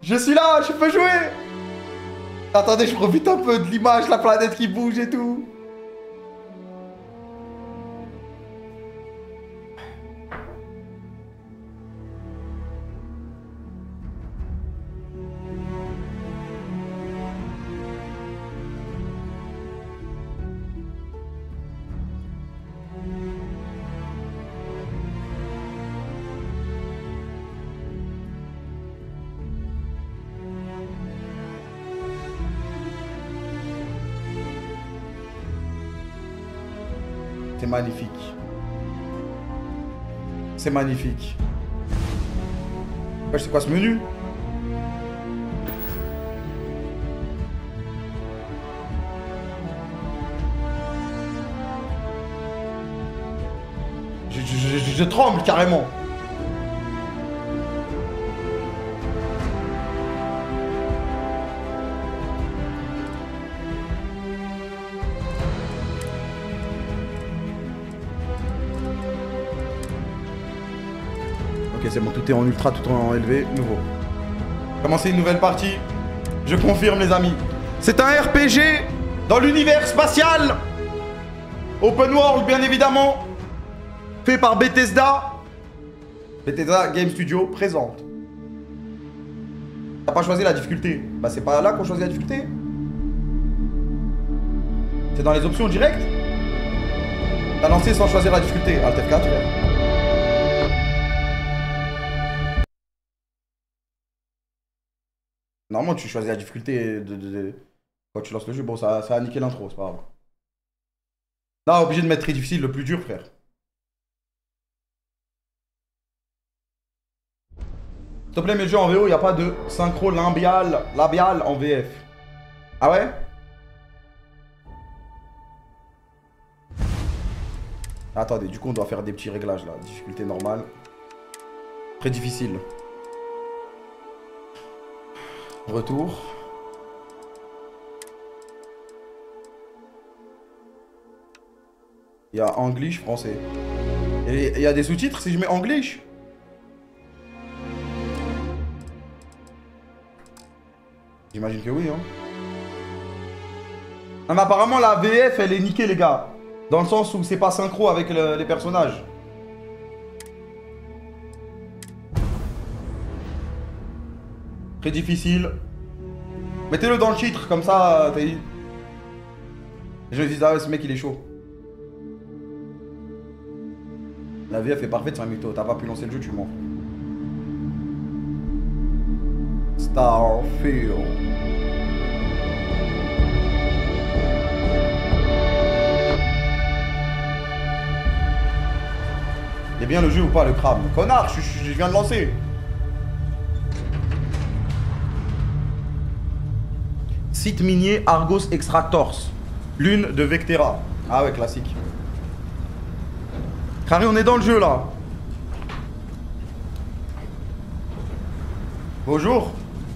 Je suis là, je peux jouer. Attendez, je profite un peu de l'image, la planète qui bouge et tout. C'est magnifique. C'est magnifique. Ouais, c'est quoi ce menu? Je tremble carrément. Ok, c'est bon, tout est en ultra, tout en élevé, nouveau. Commencer une nouvelle partie. Je confirme, les amis. C'est un RPG dans l'univers spatial. Open world, bien évidemment. Fait par Bethesda. Bethesda Game Studio présente. T'as pas choisi la difficulté. Bah, c'est pas là qu'on choisit la difficulté. C'est dans les options directes. T'as lancé sans choisir la difficulté. Alt F4, frère. Normalement, tu choisis la difficulté quand tu lances le jeu. Bon, ça a niqué l'intro, c'est pas grave. Là, obligé de mettre très difficile, le plus dur, frère. S'il te plaît, mes jeux en VO, il n'y a pas de synchro labial en VF. Ah ouais? Attendez, du coup, on doit faire des petits réglages là. Difficulté normale. Très difficile. Retour. Il y a English, français. Et il y a des sous-titres si je mets English? J'imagine que oui, hein. Non, mais apparemment, la VF, elle est niquée, les gars. Dans le sens où c'est pas synchro avec les personnages. Très difficile. Mettez-le dans le titre, comme ça, je me dis, ah ouais, ce mec, il est chaud. La VF est parfaite, c'est un mytho. T'as pas pu lancer le jeu, tu mens. Starfield. Il est bien le jeu ou pas, le crabe? Connard, je viens de lancer. Site minier Argos Extractors. Lune de Vectera. Ah ouais, classique. Carré, on est dans le jeu là. Bonjour.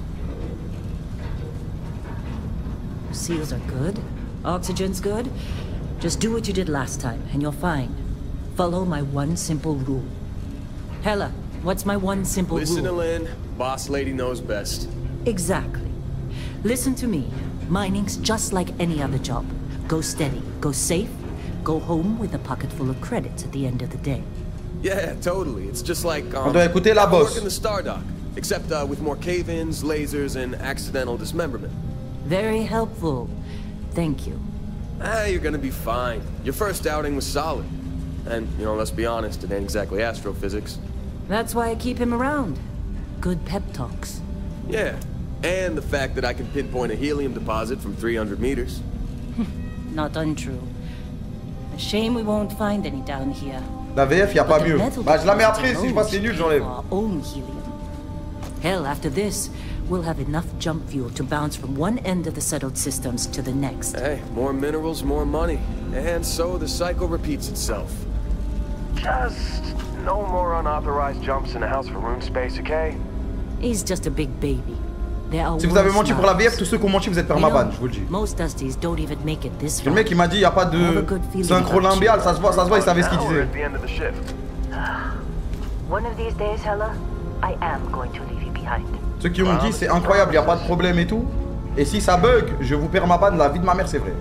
Seals are good. Oxygen's good. Just do what you did last time, and you're fine. Follow my one simple rule. Hella, what's my one simple rule? Listen to Lynn. Boss lady knows best. Exactly. Listen to me. Mining's just like any other job. Go steady, go safe, go home with a pocket full of credits at the end of the day. Yeah, totally. It's just like On doit écouter la boss. work in the Stardock, except with more cave-ins, lasers, and accidental dismemberment. Very helpful. Thank you. Ah, you're gonna be fine. Your first outing was solid. And, you know, let's be honest, it ain't exactly astrophysics. That's why I keep him around. Good pep talks. Yeah, and the fact that I can pinpoint a helium deposit from 300 meters. Not untrue. A shame we won't find any down here. La VF, y a pas But the mieux. metal Bah, je la mets deposits après, si je vois que c'est nul, j'enlève. our own helium. Hell, after this, we'll have enough jump fuel to bounce from one end of the settled systems to the next. Hey, more minerals, more money. And so the cycle repeats itself. Just no more unauthorized jumps in the house for room space, okay? He's just a big baby. There are Si vous avez worse menti pour la VF, lives. tous ceux qui ont menti, vous êtes You permaban, know, je vous le dis. most Dusties don't even make it this Le far. mec il m'a dit y a pas de synchro limbial, ça se voit, il savait ce qu'il Now we're disait. at the end of the shift. One of these days, Hella, I am going to leave you behind. Ceux qui ont dit c'est incroyable, il n'y a pas de problème et tout. Et si ça bug, je vous perds ma banne, la vie de ma mère, c'est vrai.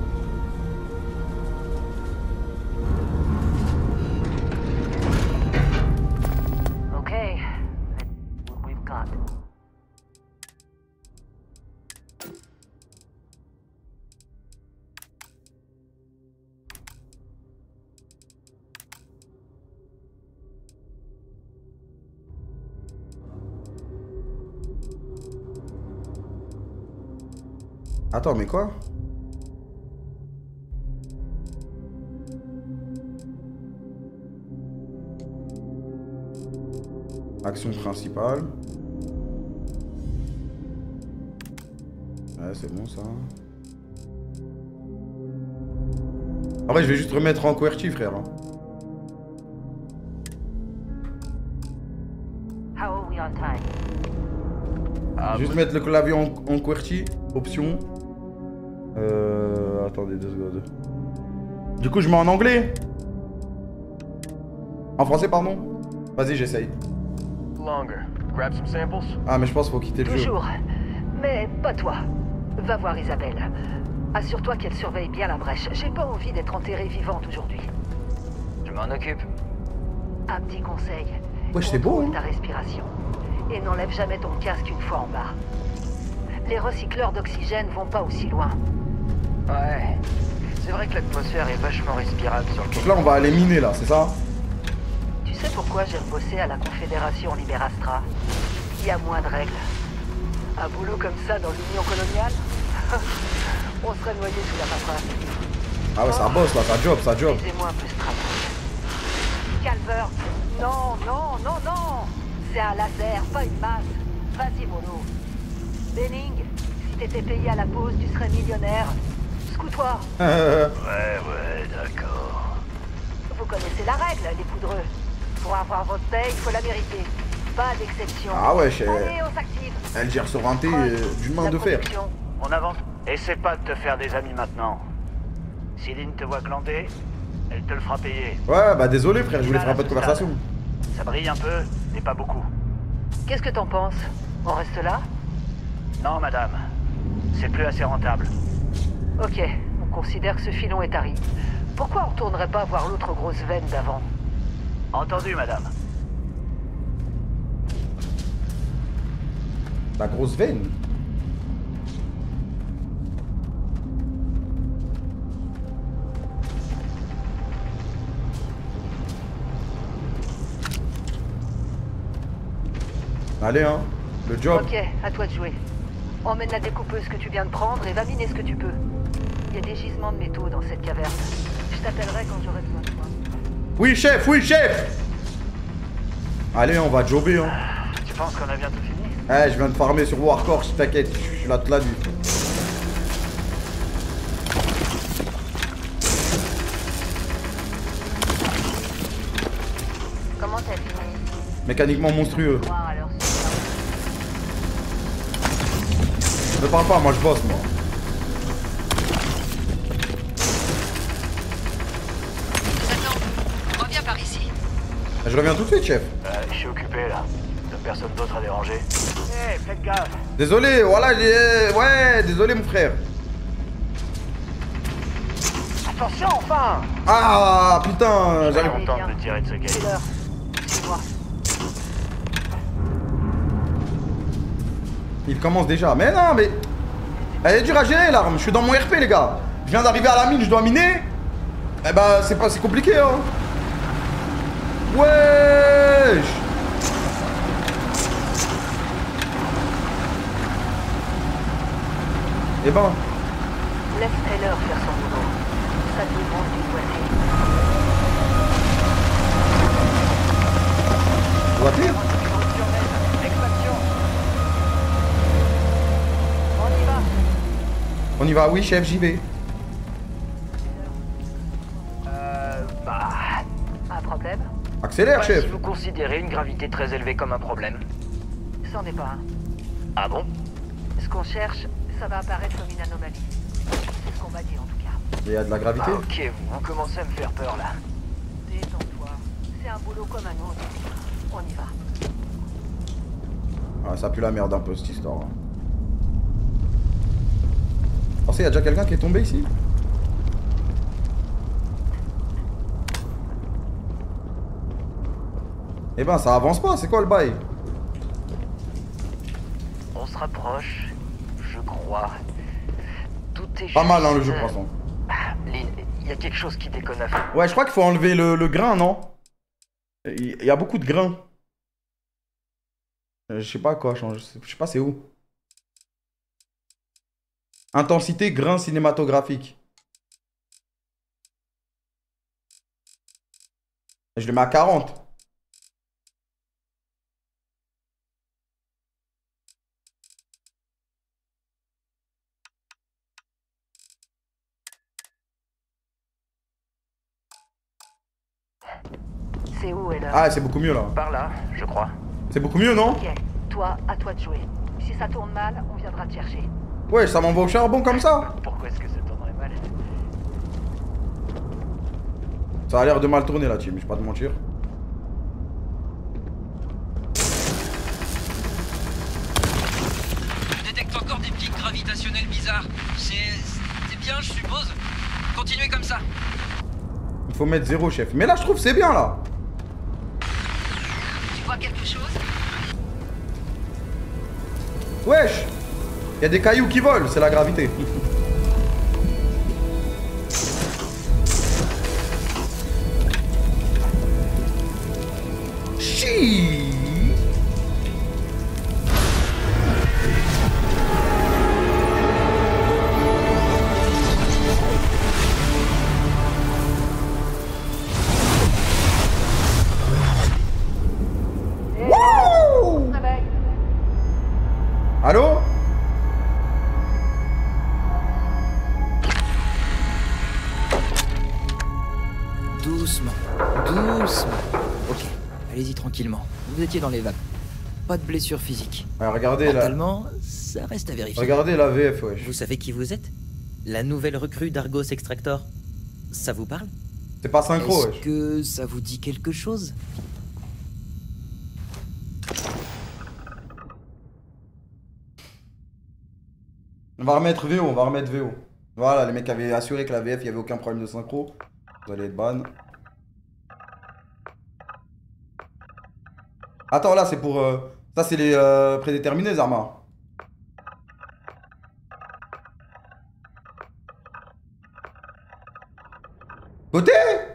Okay, what we've got. Attends, mais quoi? Action principale. Ouais, c'est bon ça. En vrai, je vais juste remettre en QWERTY, frère. How are we on time? Juste mettre le clavier en QWERTY. Option. Attendez 2 secondes. Du coup, je mets en anglais. En français, pardon. Vas-y, j'essaye. Longer. Grab some samples. Ah, mais je pense qu'il faut quitter le jeu. Toujours. Mais pas toi. Va voir Isabelle. Assure-toi qu'elle surveille bien la brèche. J'ai pas envie d'être enterrée vivante aujourd'hui. Je m'en occupe. Un petit conseil. Wesh, c'est beau, Contrôle hein. ta respiration. Et n'enlève jamais ton casque une fois en bas. Les recycleurs d'oxygène vont pas aussi loin. Ouais. C'est vrai que l'atmosphère est vachement respirable sur le Donc là, on va aller miner, là, c'est ça? Tu sais pourquoi j'ai rebossé à la Confédération Liberastra? Il y a moins de règles. Un boulot comme ça dans l'Union coloniale? On serait noyé sous la paperasse. Ah ouais, ça bosse, là, ça job, ça job. Laissez-moi un peu ce travail. Calvert. Non, non, non, non. C'est un laser, pas une masse. Vas-y, Mono. Benning, si t'étais payé à la pause, tu serais millionnaire. Secoue-toi. Ouais, d'accord. Vous connaissez la règle, les poudreux. Pour avoir votre paye, il faut la mériter. Pas d'exception. Ah ouais, Allez, on s'active. elle gère sur un thé d'une main La de fer. production. On avance. Essaie pas de te faire des amis maintenant. Si Lynn te voit glander, elle te le fera payer. Ouais, bah désolé, frère, je voulais faire un peu de conversation. Ça brille un peu, mais pas beaucoup. Qu'est-ce que t'en penses? On reste là? Non, madame. C'est plus assez rentable. Ok, on considère que ce filon est tari. Pourquoi on retournerait pas voir l'autre grosse veine d'avant? Entendu, madame. La grosse veine. Allez, hein, le job. Ok, à toi de jouer. Emmène la découpeuse que tu viens de prendre et va miner ce que tu peux. Il y a des gisements de métaux dans cette caverne. Je t'appellerai quand j'aurai besoin de toi. Oui, chef, oui, chef. Allez, on va jobber, hein. Tu penses qu'on a bientôt fini? Eh, je viens de farmer sur Warcore, je t'inquiète, je suis là toute la nuit. Comment t'as fini? Mécaniquement monstrueux. Croire à leur super. Ne parle pas, moi je bosse, moi. Attends, reviens par ici. Je reviens tout de suite, chef. Je suis occupé, là. T'as personne d'autre à déranger. Hé, faites gaffe. Désolé, voilà, ouais, désolé, mon frère. Attention, enfin. Ah, putain, j'arrive. Allez, contente de tirer de ce C'est gars. l'heure. Suis-moi. Il commence déjà. Mais non, mais... Elle est dure à gérer, l'arme. Je suis dans mon RP, les gars. Je viens d'arriver à la mine, je dois miner. Eh bah, c'est compliqué, hein. Wesh. Eh ben... Laisse Taylor faire son boulot. Ça demande du boîtier. Voiture. Extraction. On y va. On y va, oui, chef, j'y vais. Un problème? Accélère, chef. Si vous considérez une gravité très élevée comme un problème. C'en est pas un. Ah bon? Ce qu'on cherche, ça va apparaître comme une anomalie. C'est ce qu'on m'a dit en tout cas. Il y a de la gravité. Ah, ok, vous commencez à me faire peur là. Détends-toi. C'est un boulot comme un autre. On y va. Ah, ça pue la merde un peu cette histoire. Hein. Pensez, y a déjà quelqu'un qui est tombé ici? Eh ben, ça avance pas, c'est quoi le bail? On se rapproche, je crois. Tout est Pas mal, hein, le juste, jeu, de toute façon. Lynn, il y a quelque chose qui déconne à fond. Ouais, je crois qu'il faut enlever le grain, non? Il y a beaucoup de grains. Je sais pas quoi changer. Je sais pas c'est où. Intensité, grain cinématographique. Je le mets à 40. C'est où, elle? Ah, c'est beaucoup mieux là. Par là, je crois. C'est beaucoup mieux, non? Ok, toi, à toi de jouer. Si ça tourne mal, on viendra te chercher. Ouais, ça m'envoie au charbon comme ça. Pourquoi est-ce que ça tournerait mal? Ça a l'air de mal tourner la team, je vais pas te mentir. Je détecte encore des pics gravitationnels bizarres. C'est bien, je suppose. Continuez comme ça. Il faut mettre 0, chef. Mais là, je trouve que c'est bien là. Tu vois quelque chose? Wesh. Il y a des cailloux qui volent, c'est la gravité. Chi. Wouh. Réveille. Allô? Doucement, doucement. Ok, allez-y tranquillement. Vous étiez dans les vagues. Pas de blessure physique. Ouais, regardez là. Mentalement, ça reste à vérifier. Regardez la VF, wesh. Vous savez qui vous êtes? La nouvelle recrue d'Argos Extractor. Ça vous parle? C'est pas synchro, Est-ce wesh. que ça vous dit quelque chose? On va remettre VO, on va remettre VO. Voilà, les mecs avaient assuré que la VF, il n'y avait aucun problème de synchro. Vous allez être ban. Attends, là, c'est pour... Ça, c'est les prédéterminés, Zarma. Côté.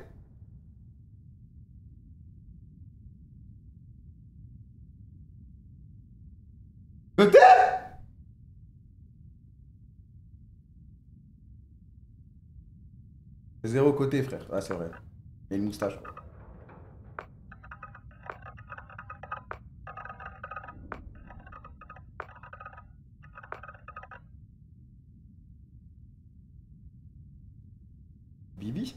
Côté. Zéro côté, frère. Ah, c'est vrai. Il y a une moustache. Bibi?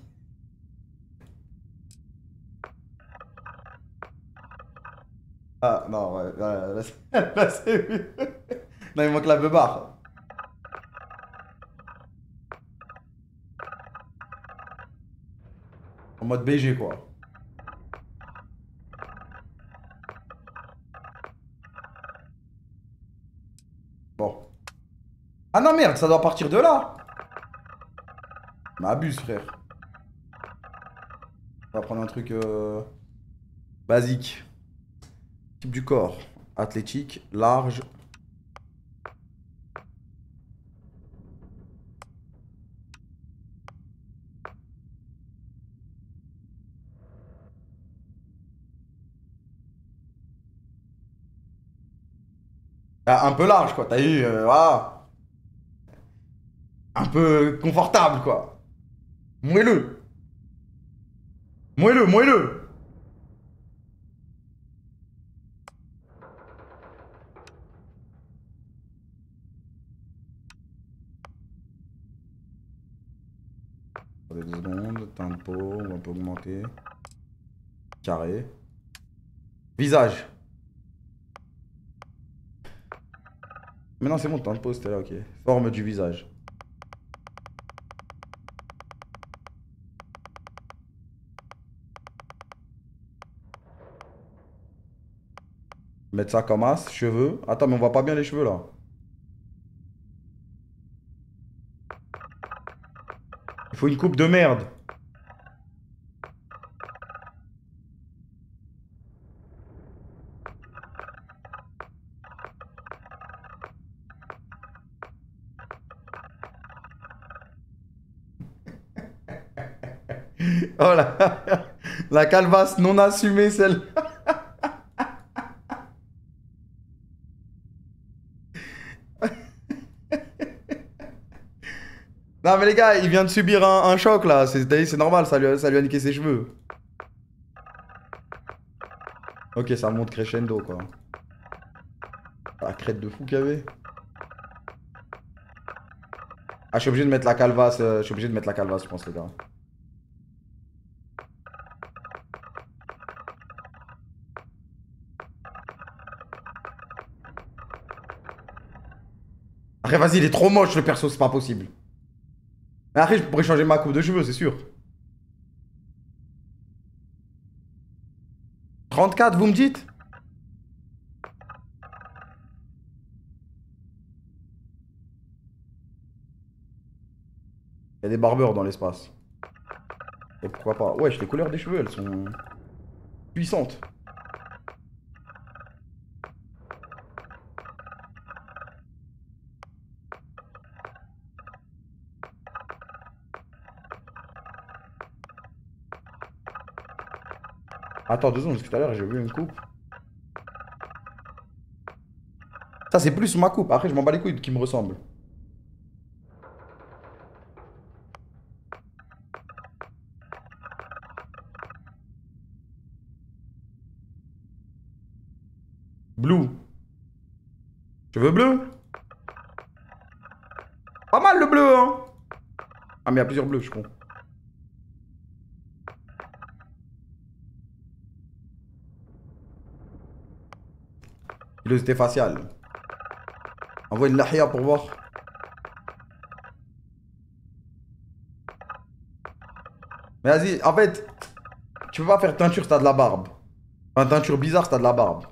Ah, non, ouais. Là, là, c'est... Non, il manque la beubare. En mode BG, quoi. Bon. Ah non, merde, ça doit partir de là. M'abuse, frère. On va prendre un truc basique. Type du corps. Athlétique, large. Ah, un peu large, quoi. T'as eu, voilà. Un peu confortable, quoi. Moelleux. Moelleux, moelleux. Attendez 2 secondes. Teint de peau, on va un peu augmenter. Carré. Visage. Mais non, c'est bon, teint de peau, c'était là, ok. Forme du visage. Mettre ça comme as, cheveux. Attends, mais on voit pas bien les cheveux là. Il faut une coupe de merde. Oh la calvasse non assumée, celle. Non mais les gars, il vient de subir un choc là, c'est normal, ça lui a niqué ses cheveux. Ok, ça monte crescendo quoi. La crête de fou qu'il y avait. Ah, je suis obligé de mettre la calvasse, je pense les gars. Après vas-y, il est trop moche le perso, c'est pas possible. Mais après, je pourrais changer ma coupe de cheveux, c'est sûr. 34, vous me dites? Il y a des barbeurs dans l'espace. Et pourquoi pas? Wesh, les couleurs des cheveux, elles sont puissantes. Attends 2 secondes, parce que tout à l'heure j'ai vu une coupe. Ça c'est plus ma coupe, après je m'en bats les couilles qui me ressemble. Blue. Cheveux bleus. Pas mal le bleu hein. Ah mais il y a plusieurs bleus, je suis con. Pilosité faciale. Envoie une lahia pour voir. Mais vas-y, en fait, tu peux pas faire teinture si t'as de la barbe. Enfin, teinture bizarre si t'as de la barbe.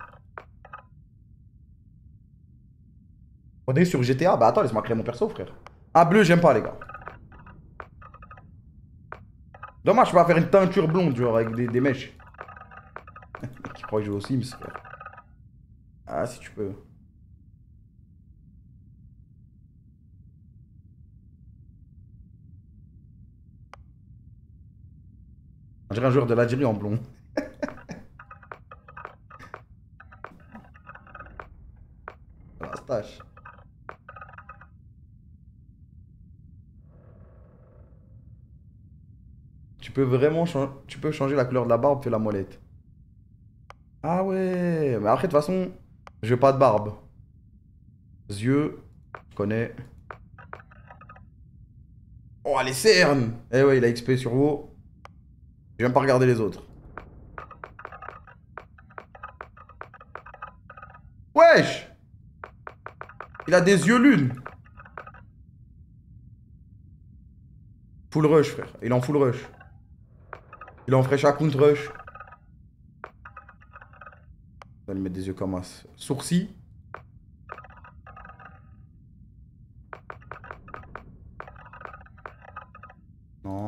On est sur GTA. Bah attends, laisse-moi créer mon perso, frère. Ah, bleu, j'aime pas, les gars. Dommage, je peux pas faire une teinture blonde, genre, avec des mèches. Je crois que je joue aux Sims, frère. Ah, si tu peux. On dirait un joueur de l'Algérie en blond. La stache. Tu peux vraiment changer la couleur de la barbe, fais la molette. Ah ouais, mais après de toute façon, je veux pas de barbe. Yeux, je connais. Oh, les cernes. Eh ouais, il a XP sur vous. Je vais même pas regarder les autres. Wesh! Il a des yeux lunes. Full rush, frère. Il est en full rush. Il est en fresh account rush. On va lui mettre des yeux comme as. Sourcils. Non.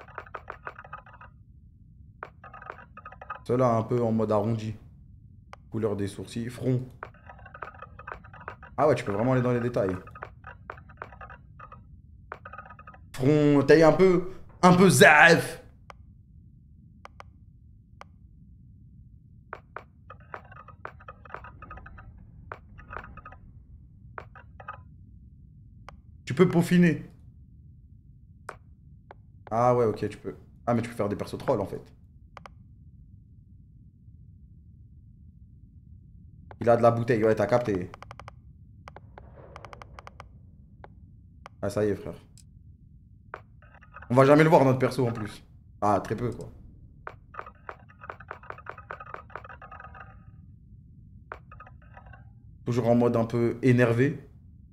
Ceux-là un peu en mode arrondi. Couleur des sourcils. Front. Ah ouais, tu peux vraiment aller dans les détails. Front taillé un peu zaf. Tu peux peaufiner. Ah ouais, ok, tu peux. Ah, mais tu peux faire des persos trolls en fait. Il a de la bouteille, ouais, t'as capté. Ah, ça y est, frère. On va jamais le voir, notre perso, en plus. Ah, très peu, quoi. Toujours en mode un peu énervé.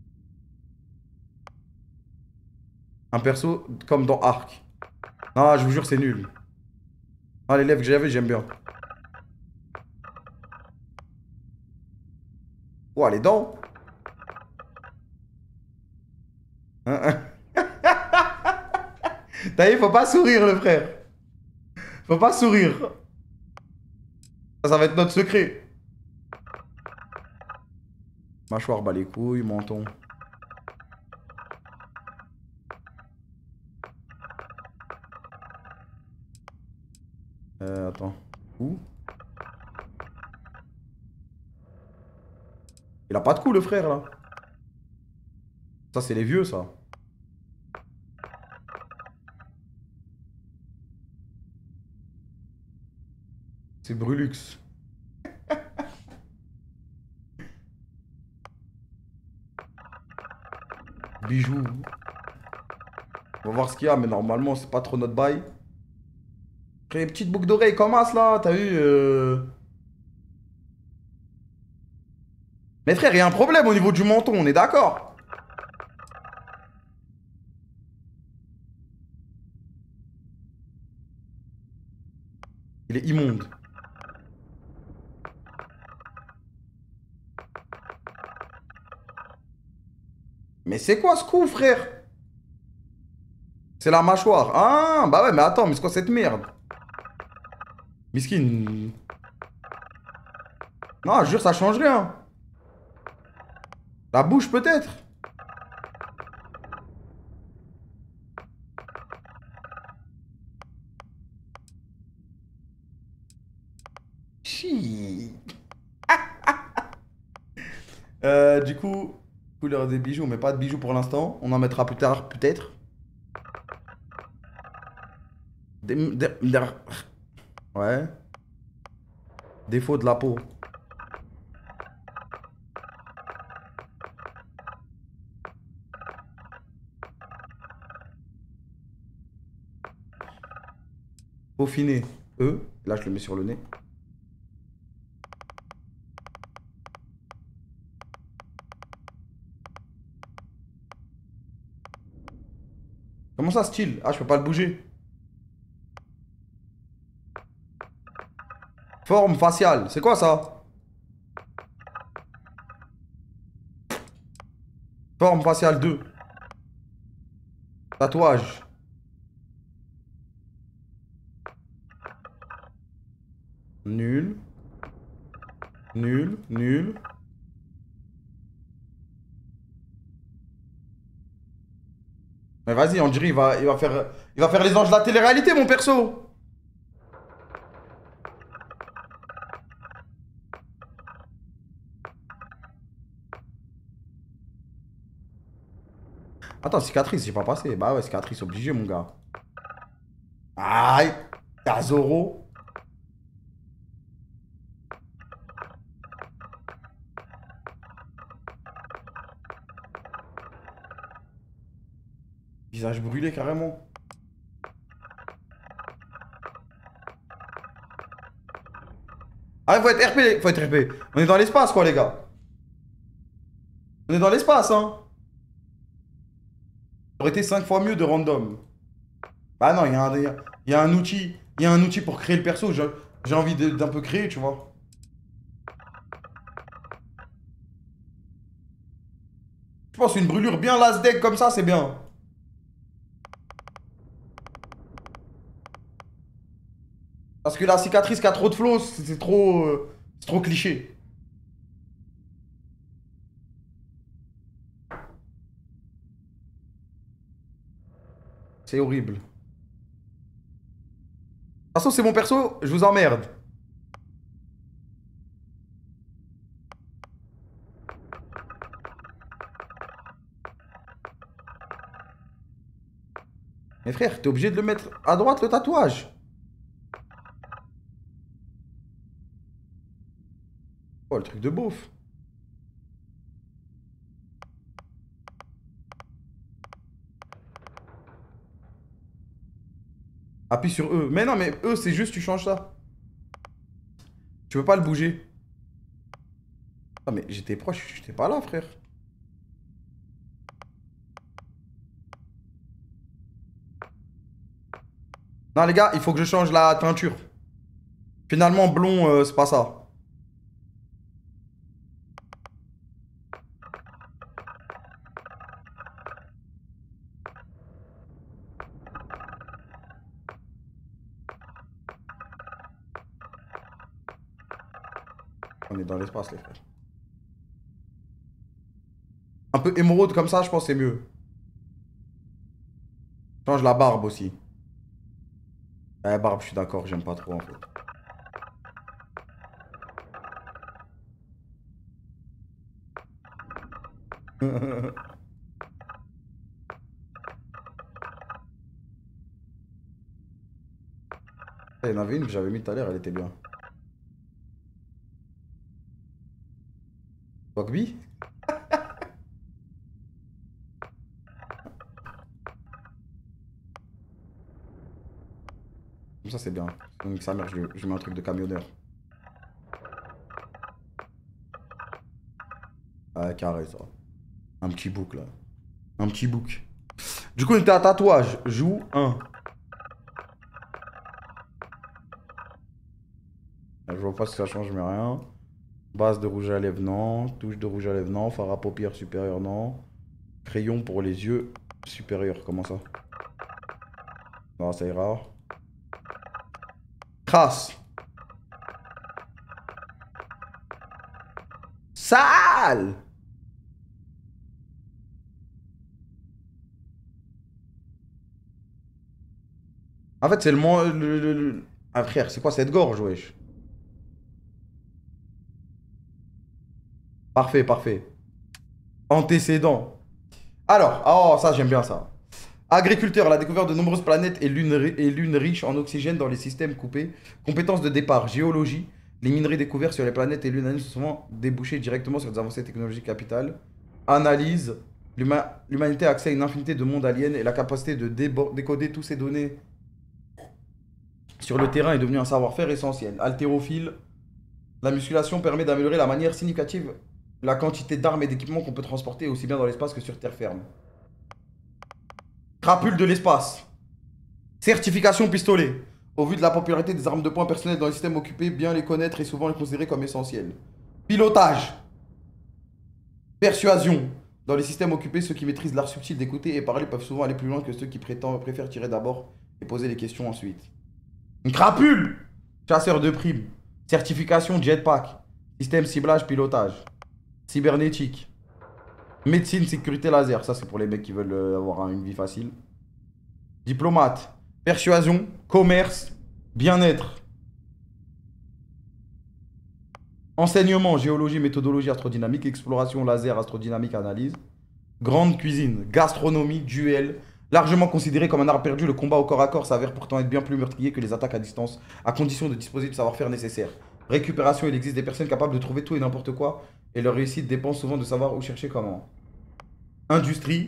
Un perso comme dans Ark. Ah, je vous jure, c'est nul. Ah, les lèvres que j'avais, j'aime bien. Oh, les dents. T'as vu, faut pas sourire, le frère. Faut pas sourire. Ça va être notre secret. Mâchoire, bah les couilles, menton. Attends. Où? Il a pas de cou, le frère, là. Ça, c'est les vieux, ça. C'est Brulux. Bijoux. On va voir ce qu'il y a, mais normalement, c'est pas trop notre bail. Après, les petites boucles d'oreilles comme as, là, t'as vu Mais frère, il y a un problème au niveau du menton, on est d'accord? Il est immonde. Mais c'est quoi ce coup, frère? C'est la mâchoire. Ah, bah ouais, mais attends, mais c'est quoi cette merde? Miskin. Non, je jure, ça change rien. La bouche, peut-être. Chi. Du coup, couleur des bijoux, mais pas de bijoux pour l'instant. On en mettra plus tard, peut-être. Ouais. Défaut de la peau. Peaufiner. Là, je le mets sur le nez. Comment ça, style? Ah, je peux pas le bouger. Forme faciale. C'est quoi ça? Forme faciale 2. Tatouage. Nul. Nul. Nul. Mais vas-y, on dirait il va faire les anges de la télé-réalité, mon perso. Attends, cicatrice, j'ai pas passé. Bah ouais, cicatrice obligé, mon gars. Aïe, t'as Zoro. Visage brûlé carrément. Ah, faut être RP, faut être RP. On est dans l'espace, quoi, les gars. On est dans l'espace, hein. Ça aurait été 5 fois mieux de random. Bah non, il y a un outil. Il y a un outil pour créer le perso. J'ai envie d'un peu créer, tu vois. Je pense une brûlure bien last deck comme ça, c'est bien. Parce que la cicatrice qui a trop de flow, c'est trop cliché. C'est horrible. De toute façon, c'est mon perso, je vous emmerde. Mais frère, t'es obligé de le mettre à droite, le tatouage. Oh, le truc de beauf. Appuie sur E. Mais non, mais E, c'est juste, tu changes ça. Tu peux pas le bouger. Ah, mais j'étais proche, j'étais pas là, frère. Non, les gars, il faut que je change la teinture. Finalement, blond, c'est pas ça. On est dans l'espace, les frères. Un peu émeraude comme ça, je pense que c'est mieux. Change la barbe aussi. Barbe, je suis d'accord, j'aime pas trop en fait. Il y en avait une que j'avais mis tout à l'heure, elle était bien. Rugby? Comme ça c'est bien. Donc ça mère, je mets un truc de camionneur. Ah carré ça. Un petit bouc là. Un petit bouc. Du coup on était à tatouage. Joue 1. Je vois pas si ça change mais rien. Base de rouge à lèvres non. Touche de rouge à lèvres non. Fard à paupières supérieur non. Crayon pour les yeux supérieurs. Comment ça? Non ça ira. Trace. Sale. En fait, c'est le... Ah frère, c'est quoi cette gorge, wesh? Parfait, parfait. Antécédent. Alors, oh, ça, j'aime bien ça. Agriculteur, la découverte de nombreuses planètes et lunes riches en oxygène dans les systèmes coupés. Compétences de départ, géologie. Les minerais découverts sur les planètes et lunes sont souvent débouchés directement sur des avancées technologiques capitales. Analyse. L'humanité a accès à une infinité de mondes aliens et la capacité de décoder toutes ces données sur le terrain est devenue un savoir-faire essentiel. Haltérophile. La musculation permet d'améliorer la manière significative la quantité d'armes et d'équipements qu'on peut transporter aussi bien dans l'espace que sur terre ferme. Crapule de l'espace. Certification pistolet. Au vu de la popularité des armes de poing personnelles dans les systèmes occupés, bien les connaître et souvent les considérer comme essentiels. Pilotage. Persuasion. Dans les systèmes occupés, ceux qui maîtrisent l'art subtil d'écouter et parler peuvent souvent aller plus loin que ceux qui préfèrent tirer d'abord et poser les questions ensuite. Une crapule. Chasseur de primes. Certification jetpack. Système ciblage pilotage. Cybernétique. Médecine, sécurité laser. Ça, c'est pour les mecs qui veulent avoir une vie facile. Diplomate. Persuasion. Commerce. Bien-être. Enseignement. Géologie, méthodologie, astrodynamique. Exploration, laser, astrodynamique, analyse. Grande cuisine. Gastronomie, duel. Largement considéré comme un art perdu, le combat au corps à corps s'avère pourtant être bien plus meurtrier que les attaques à distance, à condition de disposer du savoir-faire nécessaire. Récupération, il existe des personnes capables de trouver tout et n'importe quoi, et leur réussite dépend souvent de savoir où chercher comment. Industrie.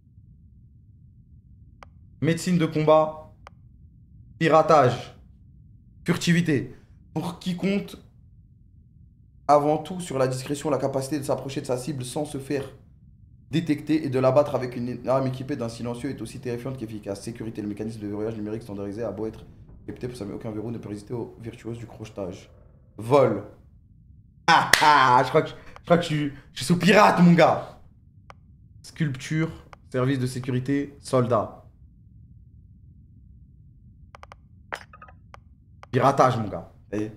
Médecine de combat. Piratage. Furtivité. Pour qui compte avant tout sur la discrétion, la capacité de s'approcher de sa cible sans se faire détecter et de l'abattre avec une arme équipée d'un silencieux est aussi terrifiante qu'efficace. Sécurité, le mécanisme de verrouillage numérique standardisé a beau être répété pour ça, mais aucun verrou ne peut résister aux virtuoses du crochetage. Vol. Ah ah, je crois que je suis sous pirate, mon gars. Sculpture, service de sécurité, soldat. Piratage, mon gars. Et...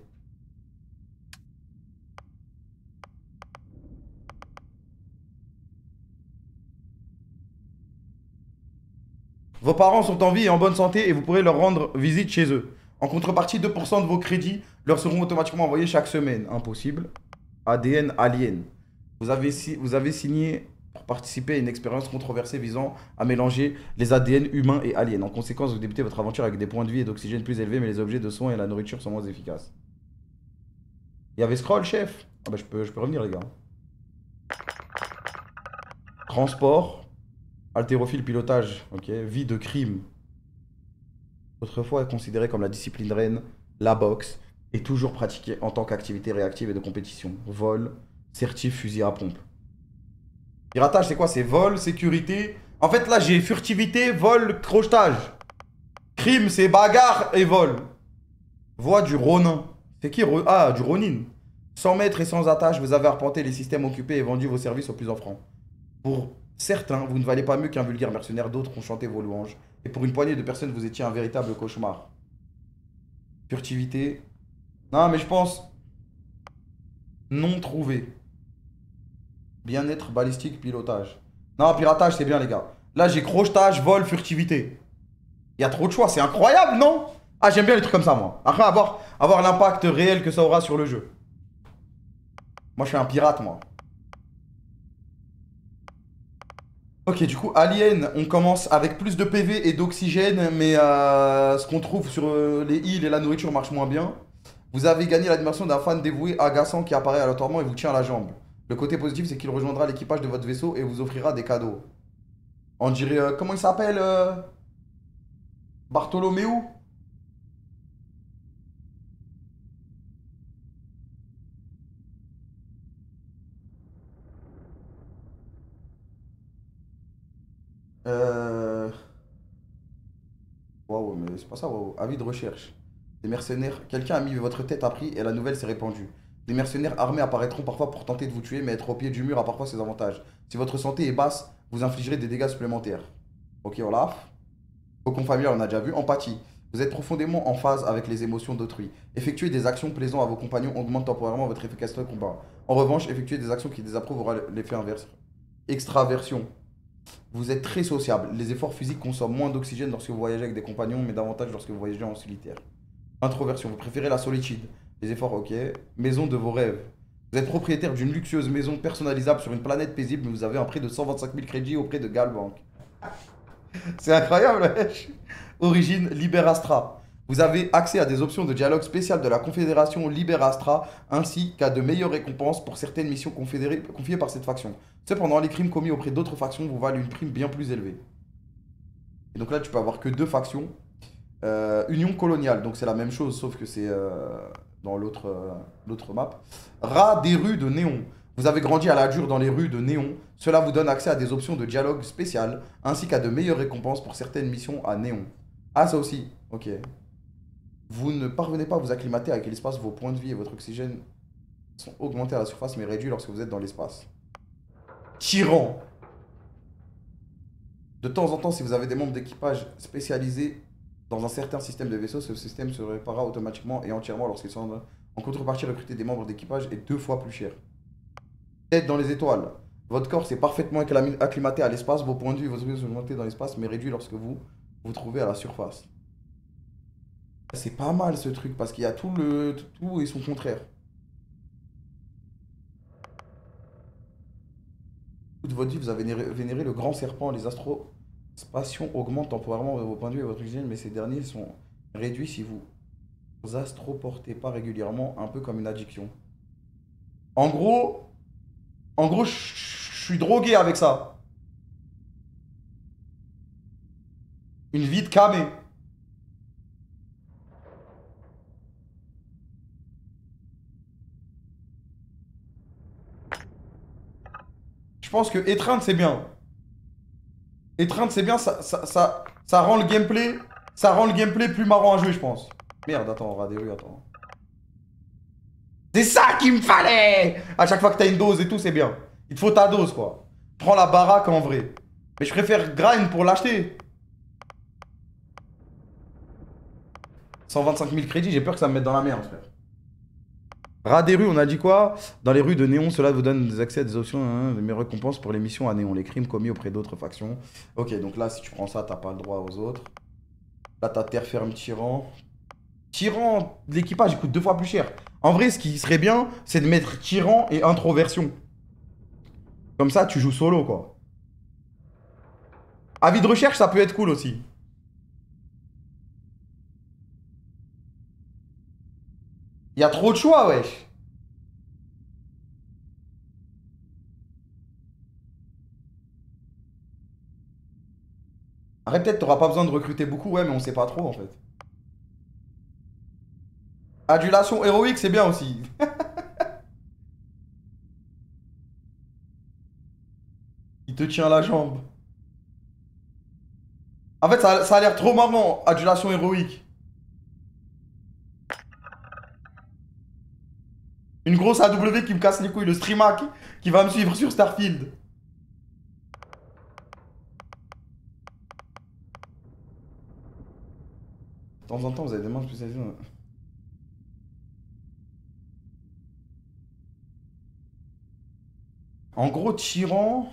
Vos parents sont en vie et en bonne santé et vous pourrez leur rendre visite chez eux. En contrepartie, 2% de vos crédits leur seront automatiquement envoyés chaque semaine. Impossible. ADN alien. Vous avez signé pour participer à une expérience controversée visant à mélanger les ADN humains et aliens. En conséquence, vous débutez votre aventure avec des points de vie et d'oxygène plus élevés, mais les objets de soins et la nourriture sont moins efficaces. Il y avait scroll, chef. Ah bah je peux revenir, les gars. Transport. Haltérophile, pilotage, ok. Vie de crime. Autrefois considérée comme la discipline reine, la boxe est toujours pratiquée en tant qu'activité réactive et de compétition. Vol, certif, fusil à pompe. Piratage, c'est quoi? C'est vol, sécurité. En fait, là, j'ai furtivité, vol, crochetage. Crime, c'est bagarre et vol. Voie du Ronin. C'est qui? Ah, du Ronin. 100 mètres et sans attache, vous avez arpenté les systèmes occupés et vendu vos services aux plus offrants. Pour certains, vous ne valez pas mieux qu'un vulgaire mercenaire, d'autres ont chanté vos louanges. Et pour une poignée de personnes, vous étiez un véritable cauchemar. Furtivité. Non, mais je pense... Non trouvé. Bien-être, balistique, pilotage. Non, piratage, c'est bien, les gars. Là, j'ai crochetage, vol, furtivité. Il y a trop de choix, c'est incroyable, non? Ah, j'aime bien les trucs comme ça, moi. Après, avoir l'impact réel que ça aura sur le jeu. Moi, je suis un pirate, moi. Ok, du coup, Alien, on commence avec plus de PV et d'oxygène, mais ce qu'on trouve sur les îles et la nourriture marche moins bien. Vous avez gagné l'admiration d'un fan dévoué agaçant qui apparaît aléatoirement et vous tient à la jambe. Le côté positif, c'est qu'il rejoindra l'équipage de votre vaisseau et vous offrira des cadeaux. On dirait... comment il s'appelle Bartholoméo? Waouh, mais c'est pas ça, waouh. Avis de recherche. Des mercenaires. Quelqu'un a mis votre tête à prix et la nouvelle s'est répandue. Des mercenaires armés apparaîtront parfois pour tenter de vous tuer, mais être au pied du mur a parfois ses avantages. Si votre santé est basse, vous infligerez des dégâts supplémentaires. Ok, Olaf. Cocon familial, on a déjà vu. Empathie. Vous êtes profondément en phase avec les émotions d'autrui. Effectuer des actions plaisantes à vos compagnons augmente temporairement votre efficacité de combat. En revanche, effectuer des actions qui désapprouvent aura l'effet inverse. Extraversion. Vous êtes très sociable. Les efforts physiques consomment moins d'oxygène lorsque vous voyagez avec des compagnons, mais davantage lorsque vous voyagez en solitaire. Introversion. Vous préférez la solitude. Les efforts, ok. Maison de vos rêves. Vous êtes propriétaire d'une luxueuse maison personnalisable sur une planète paisible, mais vous avez un prêt de 125 000 crédits auprès de Galbank. C'est incroyable, wesh. Origine, Liberastra. Vous avez accès à des options de dialogue spéciales de la Confédération Liberastra, ainsi qu'à de meilleures récompenses pour certaines missions confiées par cette faction. Cependant, les crimes commis auprès d'autres factions vous valent une prime bien plus élevée. Et donc là, tu peux avoir que 2 factions. Union coloniale, donc c'est la même chose, sauf que c'est dans l'autre map. Rat des rues de Néon. Vous avez grandi à la dure dans les rues de Néon. Cela vous donne accès à des options de dialogue spéciales, ainsi qu'à de meilleures récompenses pour certaines missions à Néon. Ah, ça aussi, ok. Vous ne parvenez pas à vous acclimater avec l'espace, vos points de vie et votre oxygène sont augmentés à la surface, mais réduits lorsque vous êtes dans l'espace. Tyran. De temps en temps, si vous avez des membres d'équipage spécialisés dans un certain système de vaisseau, ce système se réparera automatiquement et entièrement lorsqu'ils sont en contrepartie. Recruter des membres d'équipage est 2 fois plus cher. Tête dans les étoiles. Votre corps s'est parfaitement acclimaté à l'espace, vos points de vue et vos oxygènes sont augmentés dans l'espace, mais réduits lorsque vous vous trouvez à la surface. C'est pas mal ce truc parce qu'il y a tout et son contraire. Toute votre vie, vous avez vénéré le grand serpent. Les astrospatiens augmentent temporairement vos points de vue et votre oxygène, mais ces derniers sont réduits si vous astroportez pas régulièrement, un peu comme une addiction. En gros, je suis drogué avec ça. Une vie de camé. Je pense que étreindre c'est bien. Étreindre c'est bien, ça rend le gameplay. Ça rend le gameplay plus marrant à jouer, je pense. Merde, attends, rat des rues, attends. C'est ça qu'il me fallait! À chaque fois que t'as une dose et tout, c'est bien. Il te faut ta dose, quoi. Prends la baraque en vrai. Mais je préfère grind pour l'acheter. 125 000 crédits, j'ai peur que ça me mette dans la merde, frère. Rat des rues, on a dit quoi? Dans les rues de Néon, cela vous donne des accès à des options, de mes récompenses pour les missions à Néon, les crimes commis auprès d'autres factions. Ok, donc là, si tu prends ça, t'as pas le droit aux autres. Là, t'as terre ferme tyran. Tyran de l'équipage, il coûte 2 fois plus cher. En vrai, ce qui serait bien, c'est de mettre tyran et introversion. Comme ça, tu joues solo, quoi. Avis de recherche, ça peut être cool aussi. Il y a trop de choix, wesh. Après, peut-être t'auras pas besoin de recruter beaucoup, ouais, mais on sait pas trop, en fait. Adulation héroïque, c'est bien aussi. Il te tient la jambe. En fait, ça a l'air trop marrant, adulation héroïque. Une grosse AW qui me casse les couilles, le streamac qui va me suivre sur Starfield. De temps en temps, vous avez des mains spécialisées. En gros, tyran...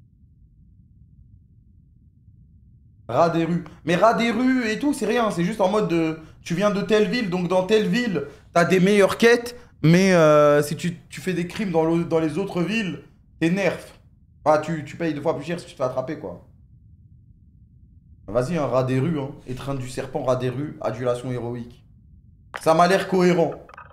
Rat des rues. Mais rat des rues et tout, c'est rien. C'est juste en mode de... Tu viens de telle ville, donc dans telle ville, t'as des meilleures quêtes. Mais si tu fais des crimes dans les autres villes, t'es nerf. Ah, tu payes 2 fois plus cher si tu te fais attraper, quoi. Vas-y, un rat des rues, hein. Étreinte du serpent, rat des rues, adulation héroïque. Ça m'a l'air cohérent.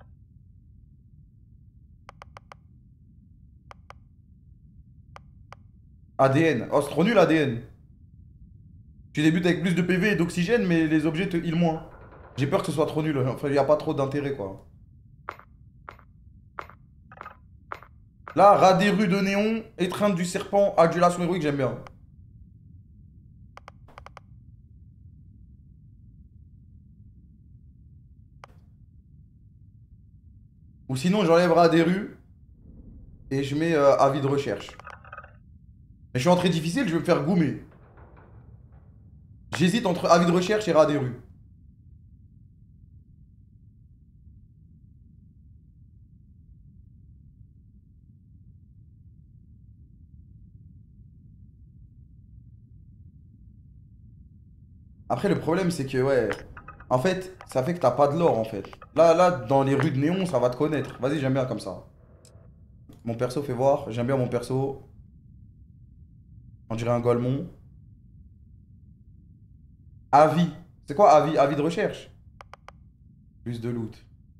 ADN. Oh, c'est trop nul, ADN. Tu débutes avec plus de PV et d'oxygène, mais les objets te heal moins. J'ai peur que ce soit trop nul. Enfin, il n'y a pas trop d'intérêt, quoi. Là, rat des rues de néon, étreinte du serpent, adulation héroïque, j'aime bien. Ou sinon, j'enlève rat des rues et je mets avis de recherche. Mais je suis entrée difficile, je vais me faire goumer. J'hésite entre avis de recherche et rat des rues. Après, le problème, c'est que, ouais... En fait, ça fait que t'as pas de lore, en fait. Là, dans les rues de néon, ça va te connaître. Vas-y, j'aime bien comme ça. Mon perso, fais voir. J'aime bien mon perso. On dirait un Golemon. Avis. C'est quoi avis? Avis de recherche. Plus de loot.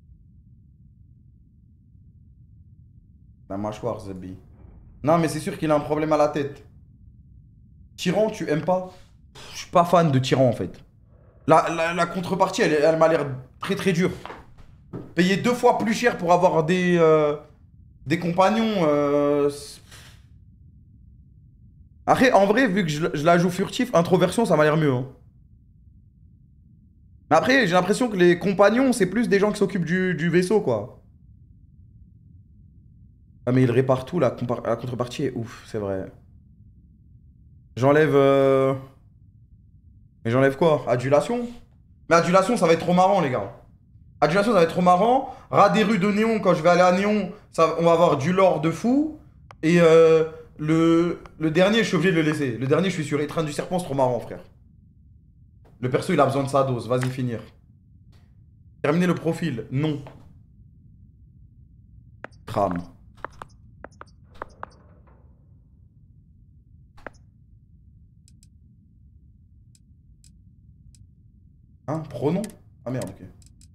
La mâchoire, Zabi. Non, mais c'est sûr qu'il a un problème à la tête. Tyran, tu aimes pas? Je suis pas fan de tyran, en fait. La contrepartie, elle m'a l'air très très dure. Payer 2 fois plus cher pour avoir des compagnons. Après, en vrai, vu que je la joue furtif, introversion, ça m'a l'air mieux. Hein. Mais après, j'ai l'impression que les compagnons, c'est plus des gens qui s'occupent du vaisseau, quoi. Ah, mais il répare tout, la contrepartie est ouf, c'est vrai. J'enlève... Mais j'enlève quoi? Adulation? Mais adulation, ça va être trop marrant, les gars. Adulation, ça va être trop marrant. Rat des rues de néon, quand je vais aller à néon, on va avoir du lore de fou. Et le dernier, je suis obligé de le laisser. Le dernier, je suis sur étreinte du serpent, c'est trop marrant, frère. Le perso, il a besoin de sa dose. Vas-y, finir. Terminer le profil. Non. Crame. Hein? Pronom? Ah merde, ok.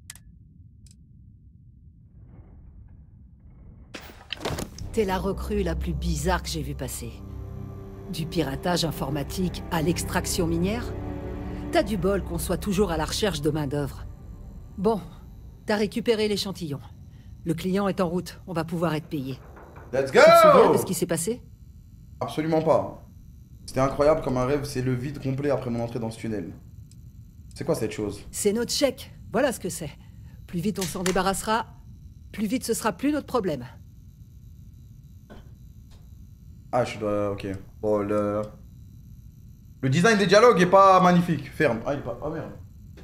T'es la recrue la plus bizarre que j'ai vue passer. Du piratage informatique à l'extraction minière? T'as du bol qu'on soit toujours à la recherche de main-d'œuvre. Bon, t'as récupéré l'échantillon. Le client est en route, on va pouvoir être payé. Let's go! Tu te souviens de ce qui s'est passé? Absolument pas. C'était incroyable comme un rêve, c'est le vide complet après mon entrée dans ce tunnel. C'est quoi cette chose? C'est notre chèque, voilà ce que c'est. Plus vite on s'en débarrassera, plus vite ce sera plus notre problème. Ah, je dois... Ok. Bon, le design des dialogues est pas magnifique. Ferme. Ah, il est pas... Ah, merde.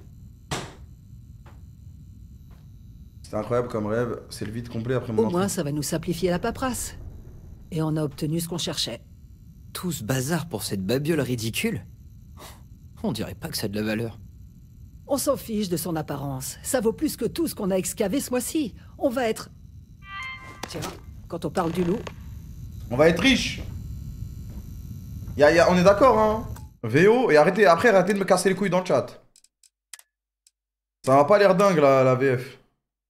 C'était incroyable comme rêve. C'est le vide complet après mon entrée. Au moins, ça va nous simplifier la paperasse. Et on a obtenu ce qu'on cherchait. Tout ce bazar pour cette babiole ridicule? On dirait pas que ça a de la valeur. On s'en fiche de son apparence. Ça vaut plus que tout ce qu'on a excavé ce mois-ci. On va être... Tiens, quand on parle du loup... On va être riche. On est d'accord, hein. VO, et après arrêtez de me casser les couilles dans le chat. Ça m'a pas l'air dingue, la VF.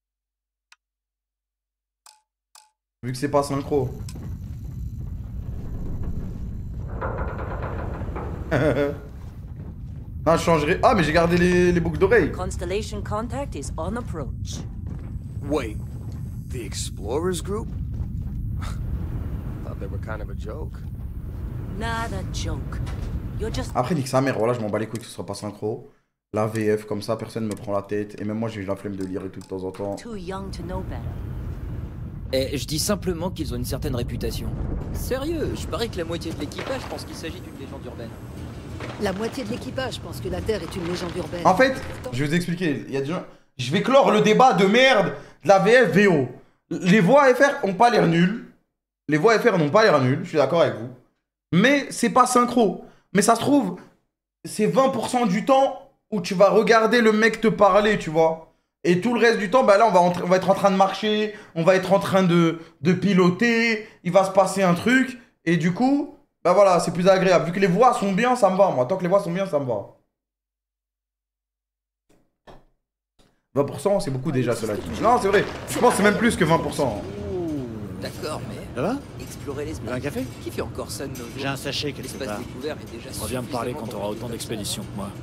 Vu que c'est pas synchro. Non, je changerai... Ah, mais j'ai gardé les boucles d'oreilles. Constellation contact is on approach. Wait, the Explorers group? Thought they were kind of a joke. Not a joke. You're just... Après, nique sa mère, voilà, je m'en bats les couilles que ce soit pas synchro. La VF, comme ça, personne me prend la tête. Et même moi, j'ai la flemme de lire et tout de temps en temps. too young to know better. Et je dis simplement qu'ils ont une certaine réputation. Sérieux, je parie que la moitié de l'équipage pense qu'il s'agit d'une légende urbaine. La moitié de l'équipage pense que la Terre est une légende urbaine. En fait, je vais vous expliquer. Il y a des gens... Je vais clore le débat de merde de la VF VO. Les voix FR ont pas l'air nulles. les voix FR n'ont pas l'air nulles, je suis d'accord avec vous. Mais c'est pas synchro. Mais ça se trouve, c'est 20% du temps où tu vas regarder le mec te parler, tu vois. Et tout le reste du temps, bah là, on va être en train de marcher, on va être en train de piloter, il va se passer un truc. Et du coup, bah voilà, c'est plus agréable. Vu que les voix sont bien, ça me va, moi. Tant que les voix sont bien, ça me va. 20%, c'est beaucoup déjà, cela dit. Non, c'est vrai. Je pense que c'est même plus que 20%. D'accord, mais... Ça va? Explorer l'espace. Un café? Qui fait encore ça de nos jours? J'ai un sachet quelque L'espace part. découvert est déjà Reviens me parler quand suffisamment t'auras autant rempli. d'expéditions que moi.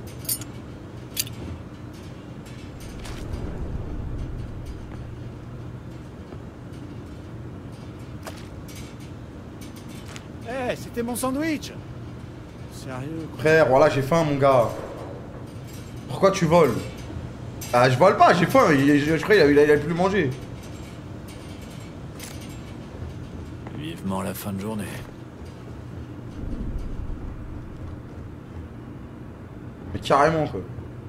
Eh, c'était mon sandwich! Sérieux, quoi. Frère, voilà, j'ai faim, mon gars. Pourquoi tu voles? Ah, je vole pas, j'ai faim. Je crois qu'il a plus mangé. Vivement la fin de journée. Mais carrément, quoi.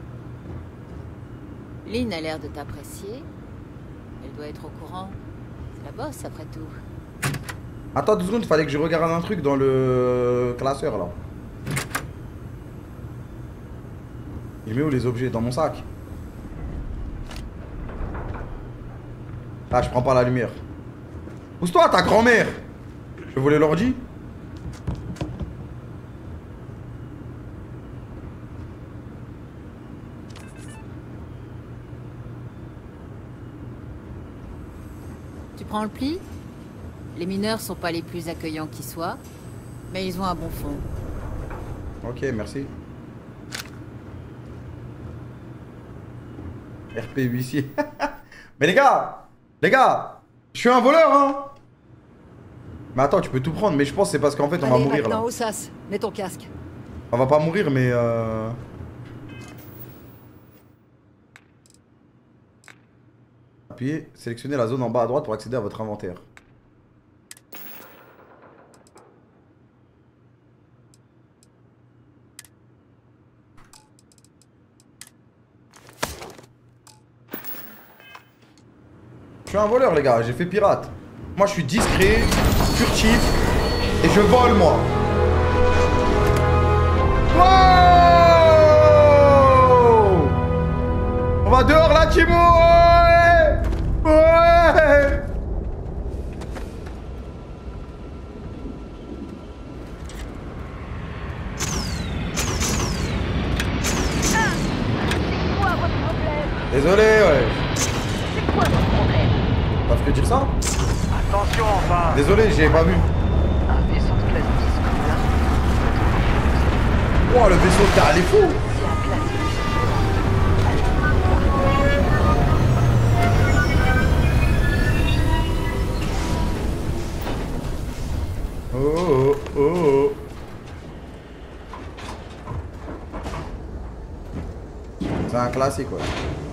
Lynn a l'air de t'apprécier. Elle doit être au courant. C'est la bosse, après tout. Attends 2 secondes, il fallait que je regarde un truc dans le classeur, là. Il met où les objets? Dans mon sac. Ah, je prends pas la lumière. Pousse-toi, ta grand-mère! Je voulais l'ordi? Tu prends le pli? Les mineurs sont pas les plus accueillants qui soient, mais ils ont un bon fond. Ok, merci. RP huissier. Mais les gars, je suis un voleur, hein. Mais attends, tu peux tout prendre, mais je pense que c'est parce qu'en fait on va mourir là. Maintenant, au sas, mets ton casque. On va pas mourir, mais Appuyez, sélectionnez la zone en bas à droite pour accéder à votre inventaire. Je suis un voleur, les gars, j'ai fait pirate. Moi, je suis discret, furtif, et je vole, moi. Wow! On va dehors, là, Timo! Ouais! Ouais! C'est quoi votre problème? Désolé, ouais. C'est quoi votre problème? T'as fait que dire ça? Attention, enfin. Désolé, j'ai pas vu. Un vaisseau de classe 10 comme là. Oh, le vaisseau, t'as les fous! C'est un classique. Oh, oh, oh, oh. C'est un classique, ouais.